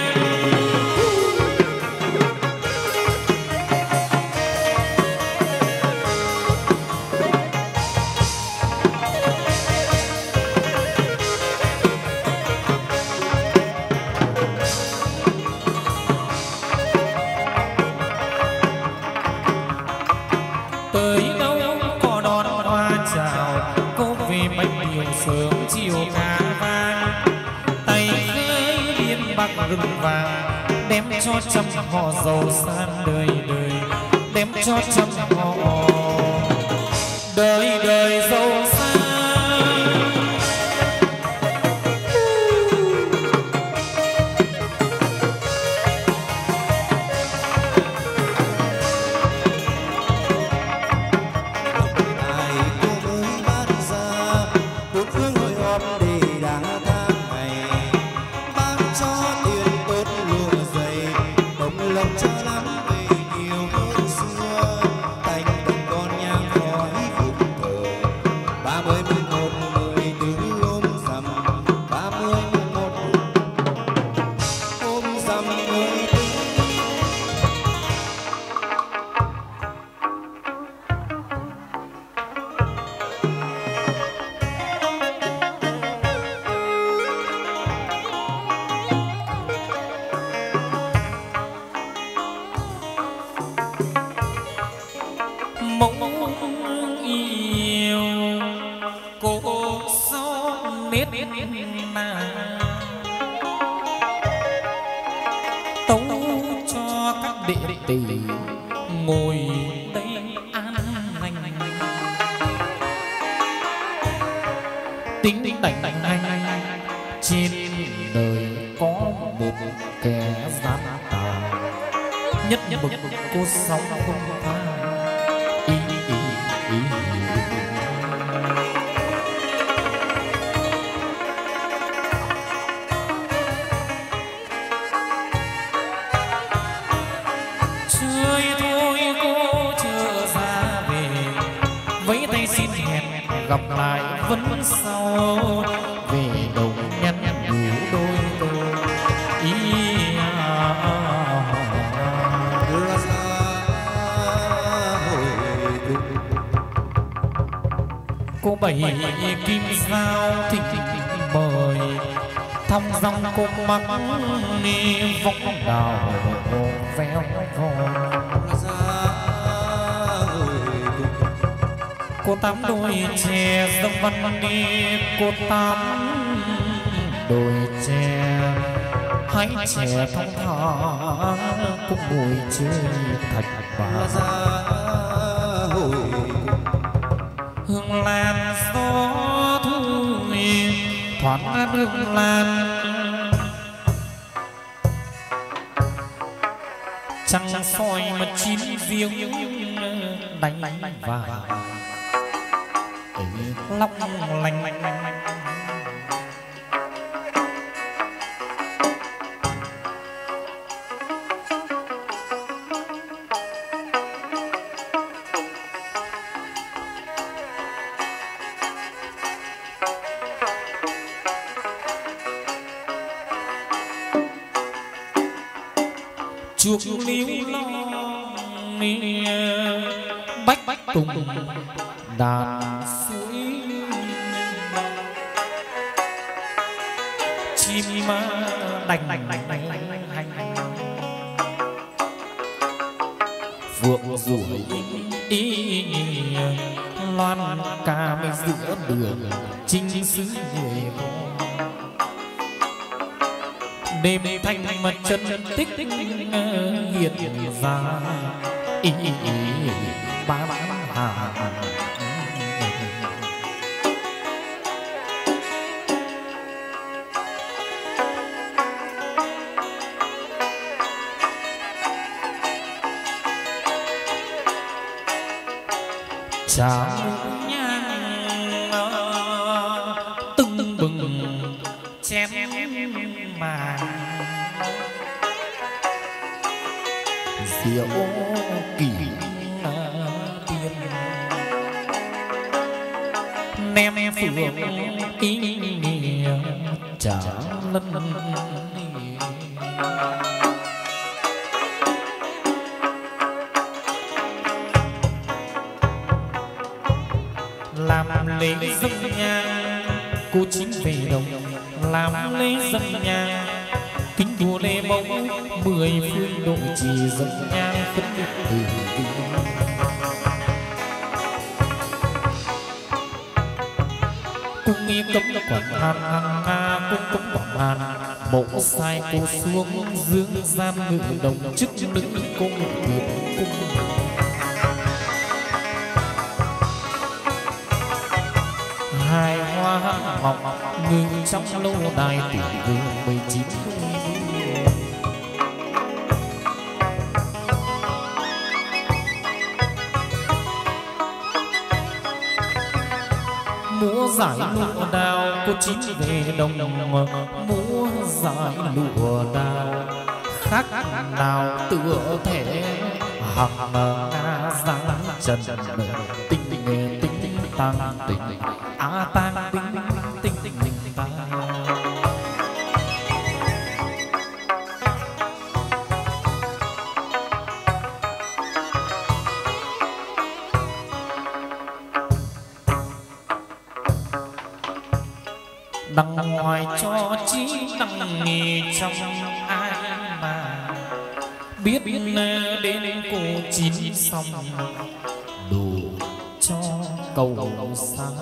tới đâu có đón hoa chào cô về bánh điều sớm chiều ca vang tay khơi biên bạc rừng vàng đem cho trăm họ giàu san đời đời đem cho trăm họ đời đời giàu sang. Bảy kim sao thịnh mời thăm dòng cô mắt ni vọng đào véo ra cô tám đôi chè dâm văn đi cô tám đôi chè hãy chè thong thả cùng ngồi chơi thạch bà hương lan gió thu thoáng hương lan trăng soi mà chín riêng đánh vào long lanh chuộc liễu long bách bách tùng đàn suối chim đành đành đành đành hành phượng rủi ý loan ca bên giữa đường chinh sứ người đêm thanh mặt chân tích hiện ra ý ba ba hà chào nhang tưng bừng chém mà diệu kỷ tiên nem phượng ý nghĩa trả lân làm lễ dâng nhang cô chín về đồng làm lễ dâng nhang kính đùa lê mông mười phương độ trì dâng nhang phấn từ kinh cung nghi cấm quản hàn hàng nga cung cấm quản hàn mộ sai cô xuống dương gian ngự đồng chức đứng cung thiệt cung ngọc ngự trong lâu đài tiểu vương mười chín. Múa giải lụa đào cô chín về đồng đồng, múa giải lụa đào khác nào tựa thể hằng nga giang trần tinh tinh tinh tăng tinh á tang tinh tinh tinh tinh tăng. Đằng ngoài cho chí đằng nghề trong ai mà biết đến cô chín xong đủ cho cầu sao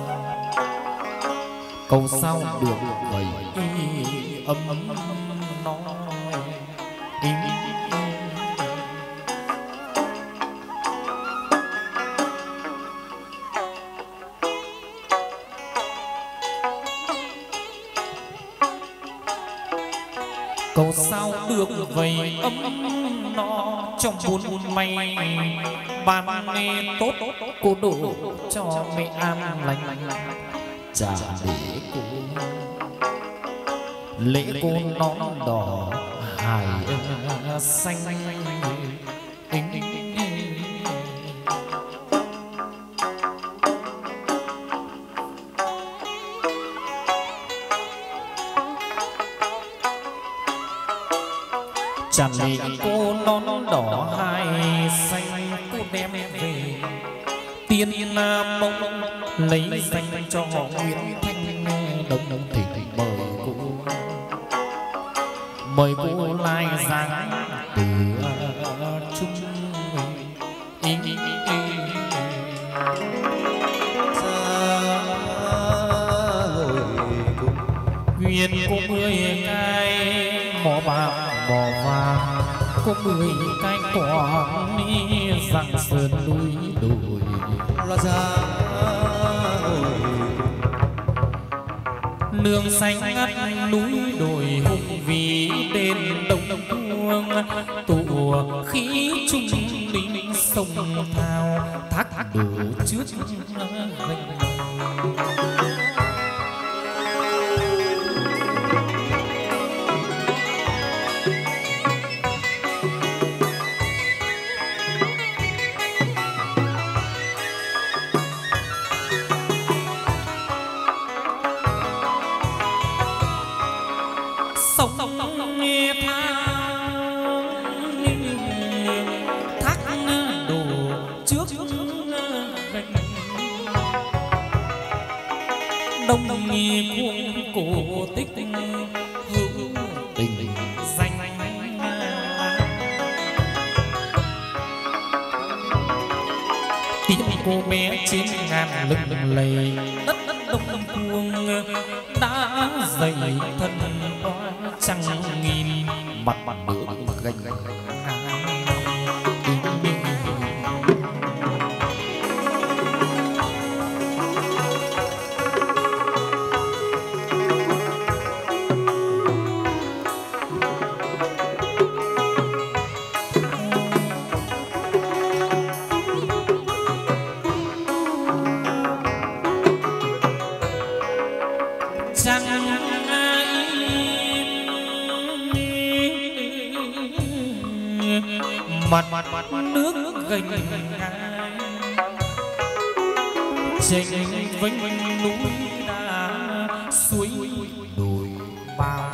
cầu sao được vậy ấm nói ý. Cầu sao được vậy ấm no trong buồn may ban nghe tốt cô đổ cho mẹ an lành trả lễ cô lễ cô nón đỏ hài xanh. Chàng lệ cô nón đỏ hai xanh cô đem về tiên nam mong lấy danh cho họ Nguyễn Thanh đông đông thỉnh mời cô mời cô lai giang từ trung ý. Nguyện cô mười cái mỏ bạc mỏ vàng có mười cái quán răng sơn núi đồi là ra nương xanh ngắt núi đồi hùng vĩ đền đông cuông tụ khí trung linh sông thao thác đổ trước gành. Đông nghi cuồng cổ tích hữu tình danh tiếng cô bé chín ngàn lưng lầy đất đất đông cuồng đã dày thân hoa trăng nghìn mặt mặt nước gành mặt mặt nước gành chênh vênh núi đá suối đồi bao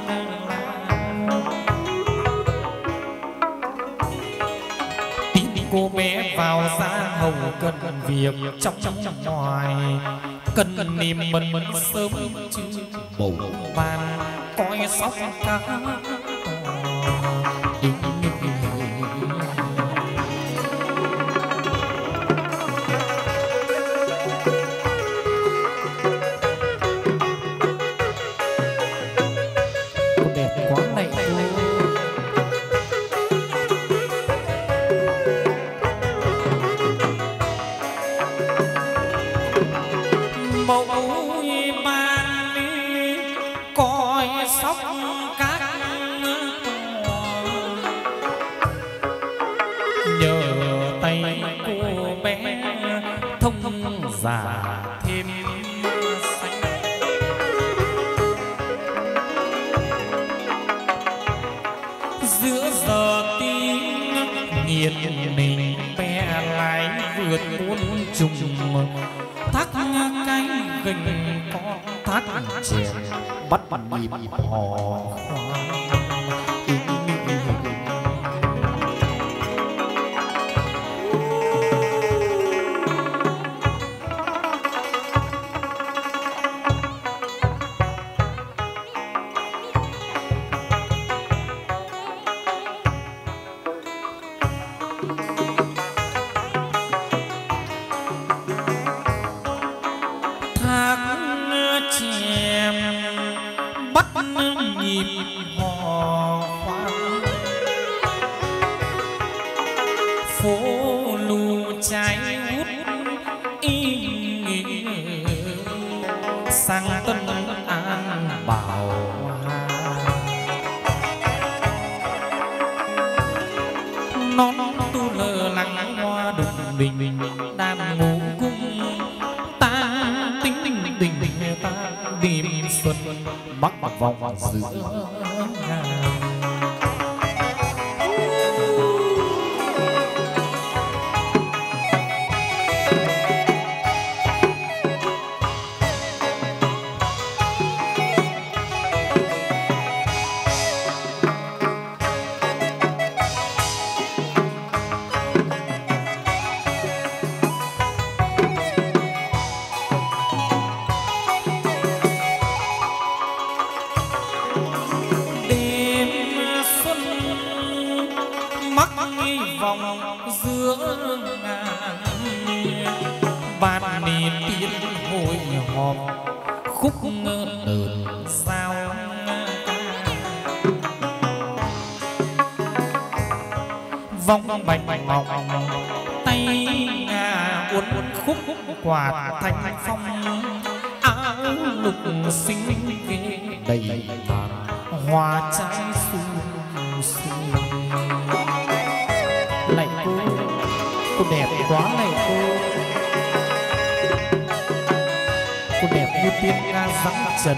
tí cô bé vào ra hầu cần việc trong trong ngoài cần niềm mần mần sớm chứ bầu ban coi sóc cá mẫu ba sóc các nhờ tay cô bé thông giả thêm xanh. Giữa giờ tiếng nghiệt mình bé lái vượt muôn trùng thác cánh gành con thác trẻ bắt bắt nhịp hò khoan. Vòng giữa quạt thanh phong áo lục xinh ghê đầy vàng hoa trái sum sum. Này cô, cô đẹp quá này cô, cô đẹp như tiên ca dẫm trần.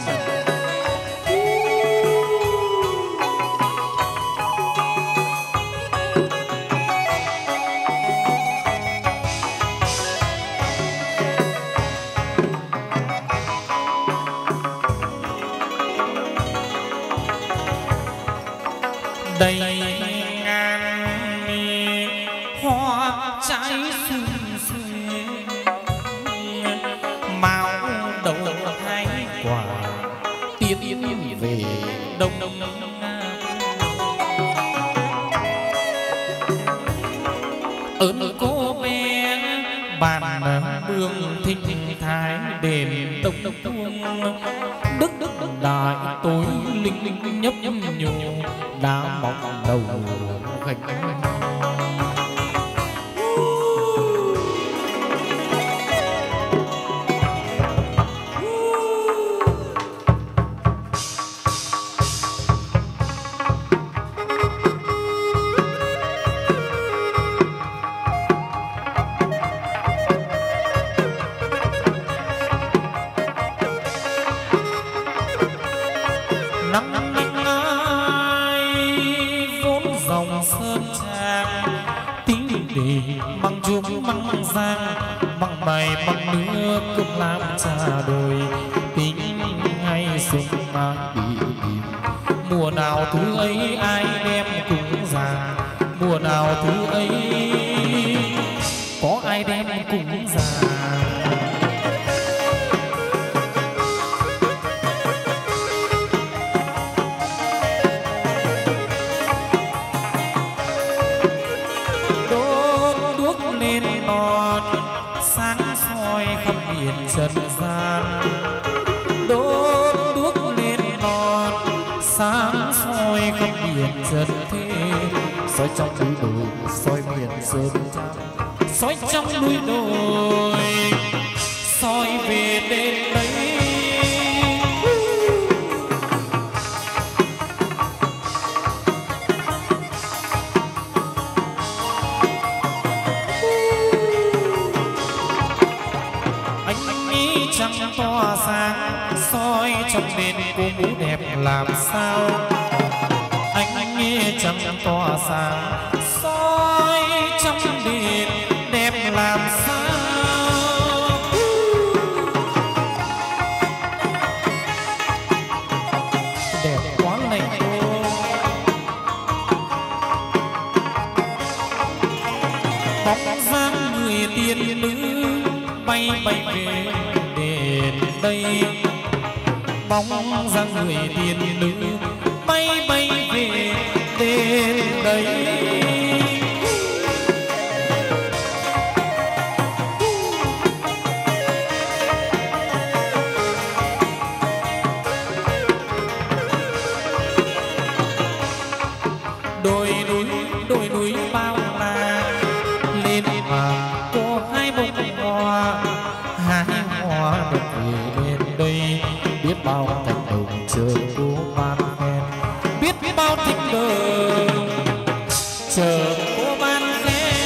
Đầy ngàn hoa trái sum xuê màu đầu hai quả tiến về đông đông ơn cô bé bàn bương thinh thái đền đông đông tuông đức đức đại tối linh linh nhấp nhấp nhô đã bóng đầu gạch. Bằng chuông bằng giang bằng bài bằng nước cũng làm trà đồi tính hay xuân mang đi tìm. Mùa nào thứ ấy ai đem cúng già, mùa nào thứ ấy có ai đem cúng già. Trần gian đốt đuốc lên non sáng soi khắp biển trần thế, soi trong núi đồi soi miền sơn trang, soi trong núi đồi soi về đêm đấy. trăng tỏa sáng soi trong đền cô mũ đẹp làm sao ánh nghe trăng tỏa sáng soi trong đền đẹp làm sao đẹp quá này cô bóng dáng người tiên nữ bay bay về đền đây bóng dáng người tiên nữ bay bay về đền đây đồi núi đồi núi bao la lên mà có hai bông hoa hai hoa được về bên đây biết bao thành đồng chờ cô ban khen biết biết bao tình đời chờ cô ban khen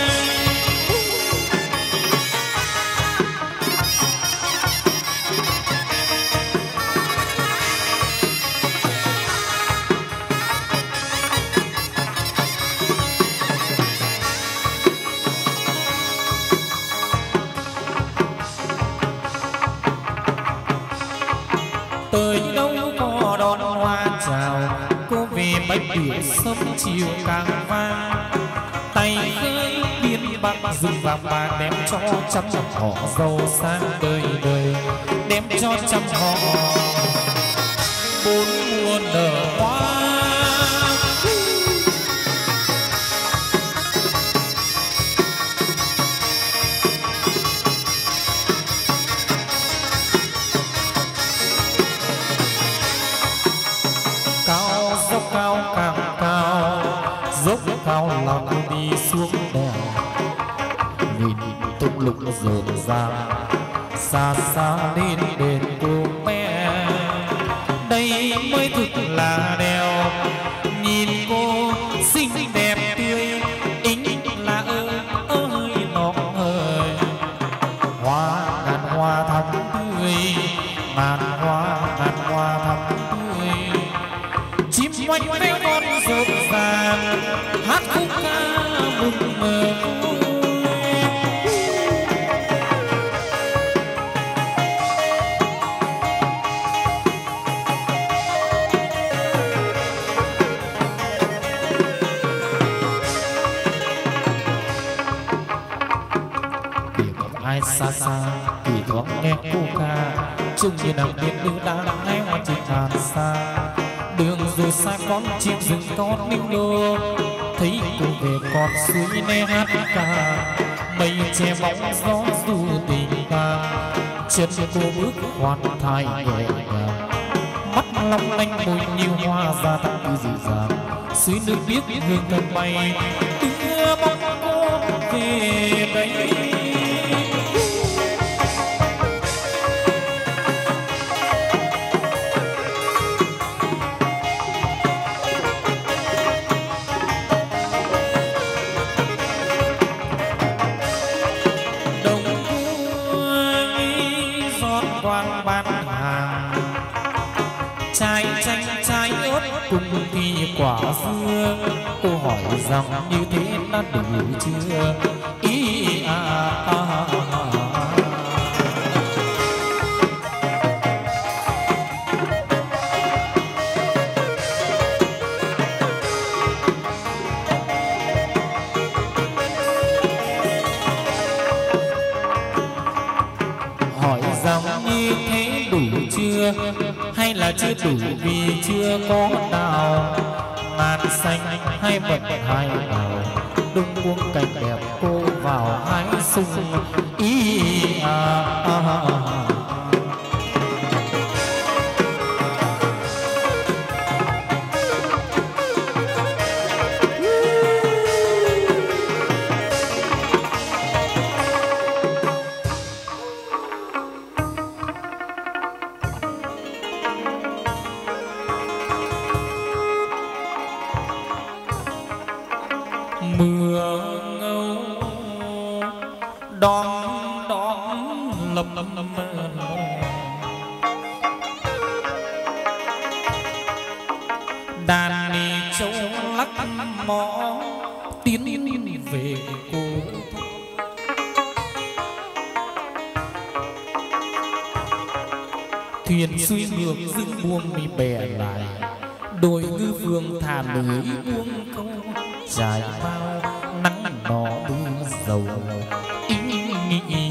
tới đâu có đón hoa chào cô về bách điệu sớm chiều càng vang tay khơi biên bạc rừng vàng bạc đem cho trăm họ giàu sang đời đời đem cho trăm họ bốn mùa nở hoa dốc cao càng cao dốc cao là cô đi xuống đèo nhìn tung lục rộn ràng xa xa đến đền cô bé đây mới thực là đèo nhìn cô xinh đẹp tươi ính là ơi ơi nó ơi hoa ngàn hoa thắm tươi ngàn hoa ngàn hoa thắm tươi chim quanh với con rộn ràng hát khúc ca mừng mờ tìm ai xa xa thì thoáng nghe cô ca trông như nàng tiên nữ đang ngay hoa trên bàn xa đường rồi xa con chim rừng con ninh đô thấy cô về con suối nê hát ca mây che bóng gió du tình ta chân cô bước khoan thai nhẹ nhàng mắt long lanh môi như hoa ra tặng tư dịu dàng suối nước biếc hương thơm bay đưa bóng cô về đây trái chanh trái ớt cùng thì quả dưa cô hỏi rằng như thế đã đủ chưa ý à, à, à, à. Hỏi rằng như thế đủ chưa hay là chưa đủ vì chưa có đào ngàn xanh hay bật hai đào đung buông cành đẹp cô vào hái sung ý à, à, à, à. mưa ngâu đom đóm lập tâm tâm đàn ni châu lắc mõ tiến về cô thuyền xuôi ngược dưng buông mi bè lại đôi ngư vương thả lưới buông câu trải bao nắng nọ mưa dầu ý, ý, ý.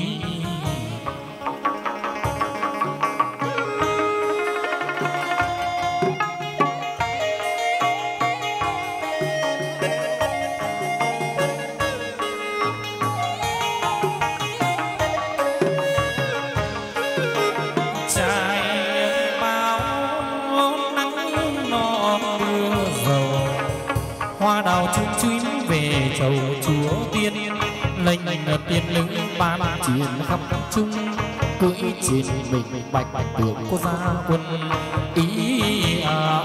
Chầu chúa tiên lệnh tiên lữ ban chiến khắp trung cưỡi trên mình bạch bạch tượng của gia quân ý à,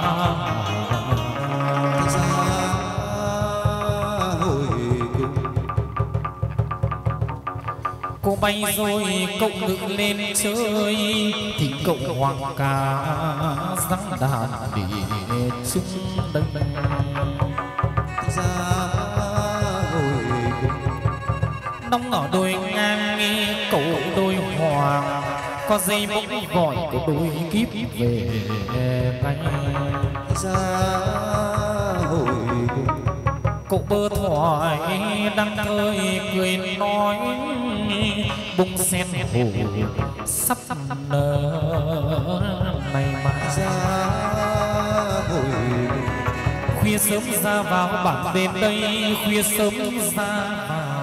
à, cô bay rồi cậu ngự lên chơi thì cậu hoàng ca răng đàn để chung đất nóng ở đôi ngang nghe cậu đôi hoàng có dây bỗng gọi của đôi kiếp về ngay ra hồi cậu bơ thoại đang thơi cười nói bông sen hồ sắp nở này mà ra hồi khuya sớm ra vào bản đêm đây khuya sớm ra vào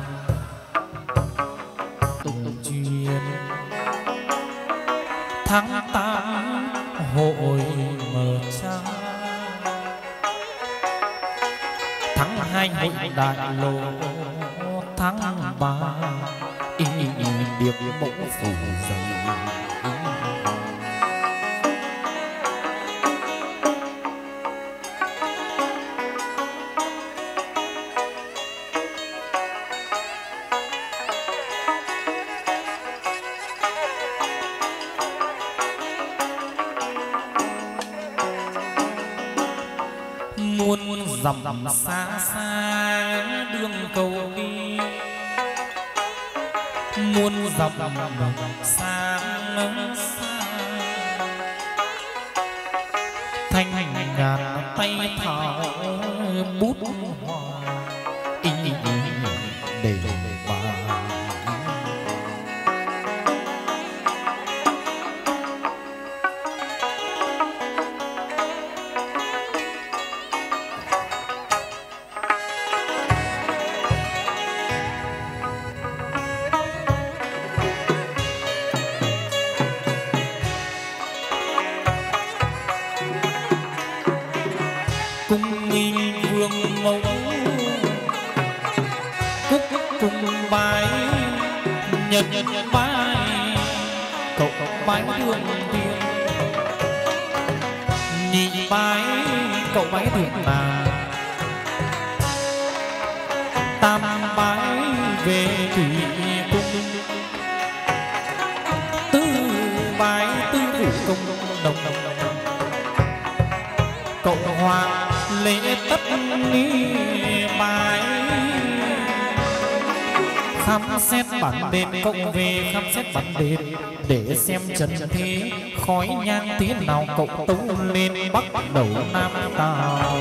tháng tám hội mờ trăng tháng hai hội đại lộ tháng ba y điệp mẫu phủ dày dặm xa xa đường cầu đi muôn dặm xa xa thanh ngàn tay thảo bút hoa ý để bà cùng nghìn vương mẫu cúc cùng bái nhật bái cậu bái đường tiên nhị bái cậu bái đường nàng tam bái về thủy cung tứ bái tứ phủ công đồng đồng cậu hoàng lễ tất ni bài khám xét bản đền cộng về khám xét bản đền để xem trần thế khói nhang thế nào cậu tấu lên bắt đầu nam tào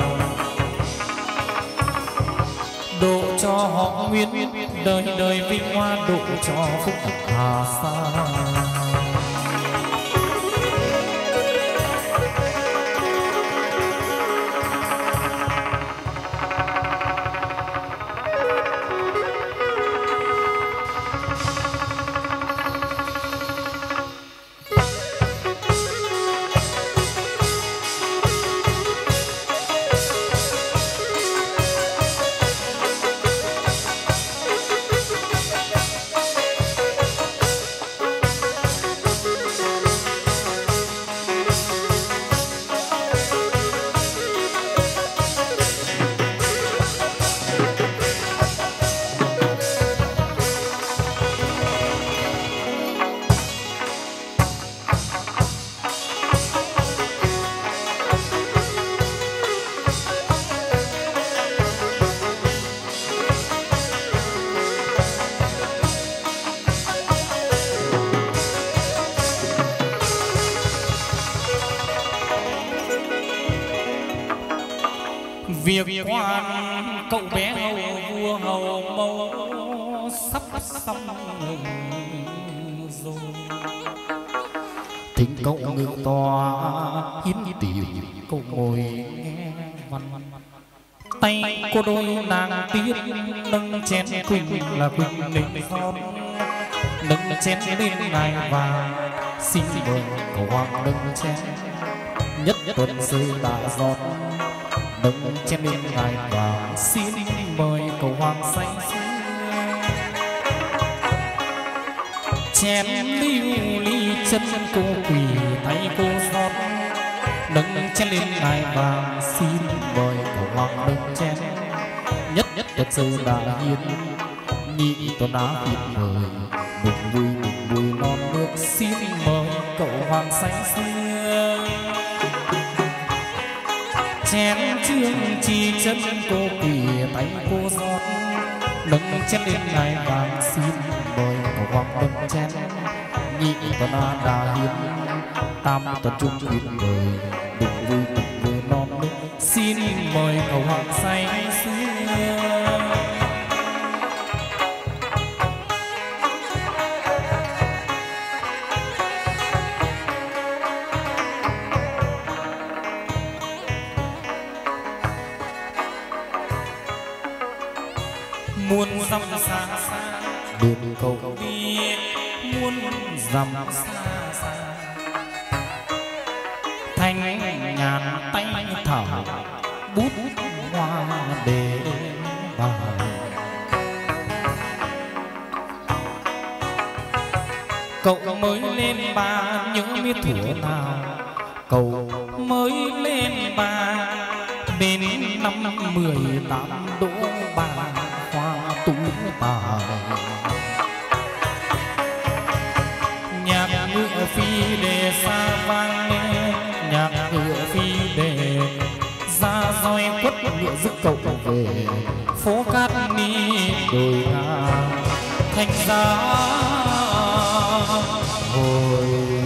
độ cho họ nguyên đời đời vinh hoa độ cho phúc hà sa. việc quan cậu bé hầu vua hầu mẫu sắp xong rồi. Thính cậu ngự tòa hiến tiểu cậu ngồi nghe văn, tay cô đôi nàng tiên nâng chén quỳnh là quỳnh linh son, nâng chén bên ngài vàng xin mời cậu hoàng nâng chén, nhất tuần sư đã giọt nâng chén bên ngài vàng xin mời cậu hoàng say sưa. Chén lưu ly chân cô quỳ tay cô giọt nâng chén lên ngài vàng xin mời cậu hoàng nâng chén, nhất nhất tuần sư đã hiến nhị tuần đã hiến mời mừng vui mừng vui non nước xin mời cậu hoàng say sưa. Chén trương chi chân cô quỳ tay cô giọt nâng chén lên ngài vàng xin mời cậu hoàng nâng chén, nhị tuần đã hiến tam tuần chung hiến mời mừng vui mừng vui non nước xin mời cậu hoàng say sưa. Muôn dặm xa xa đường cầu đi, muôn dặm xa xa thanh nhàn tay thảo bút hoa để bài. Cậu mới lên ba nhớ biết thuở nào, cậu mới lên ba bên năm mười tám đỗ bà hoa tú tài. Nhạc ngựa phi đề xa vang lên, nhạc ngựa phi đề ra roi quất ngựa giúp cậu về phố cát ni đồi ngang thành giá hồi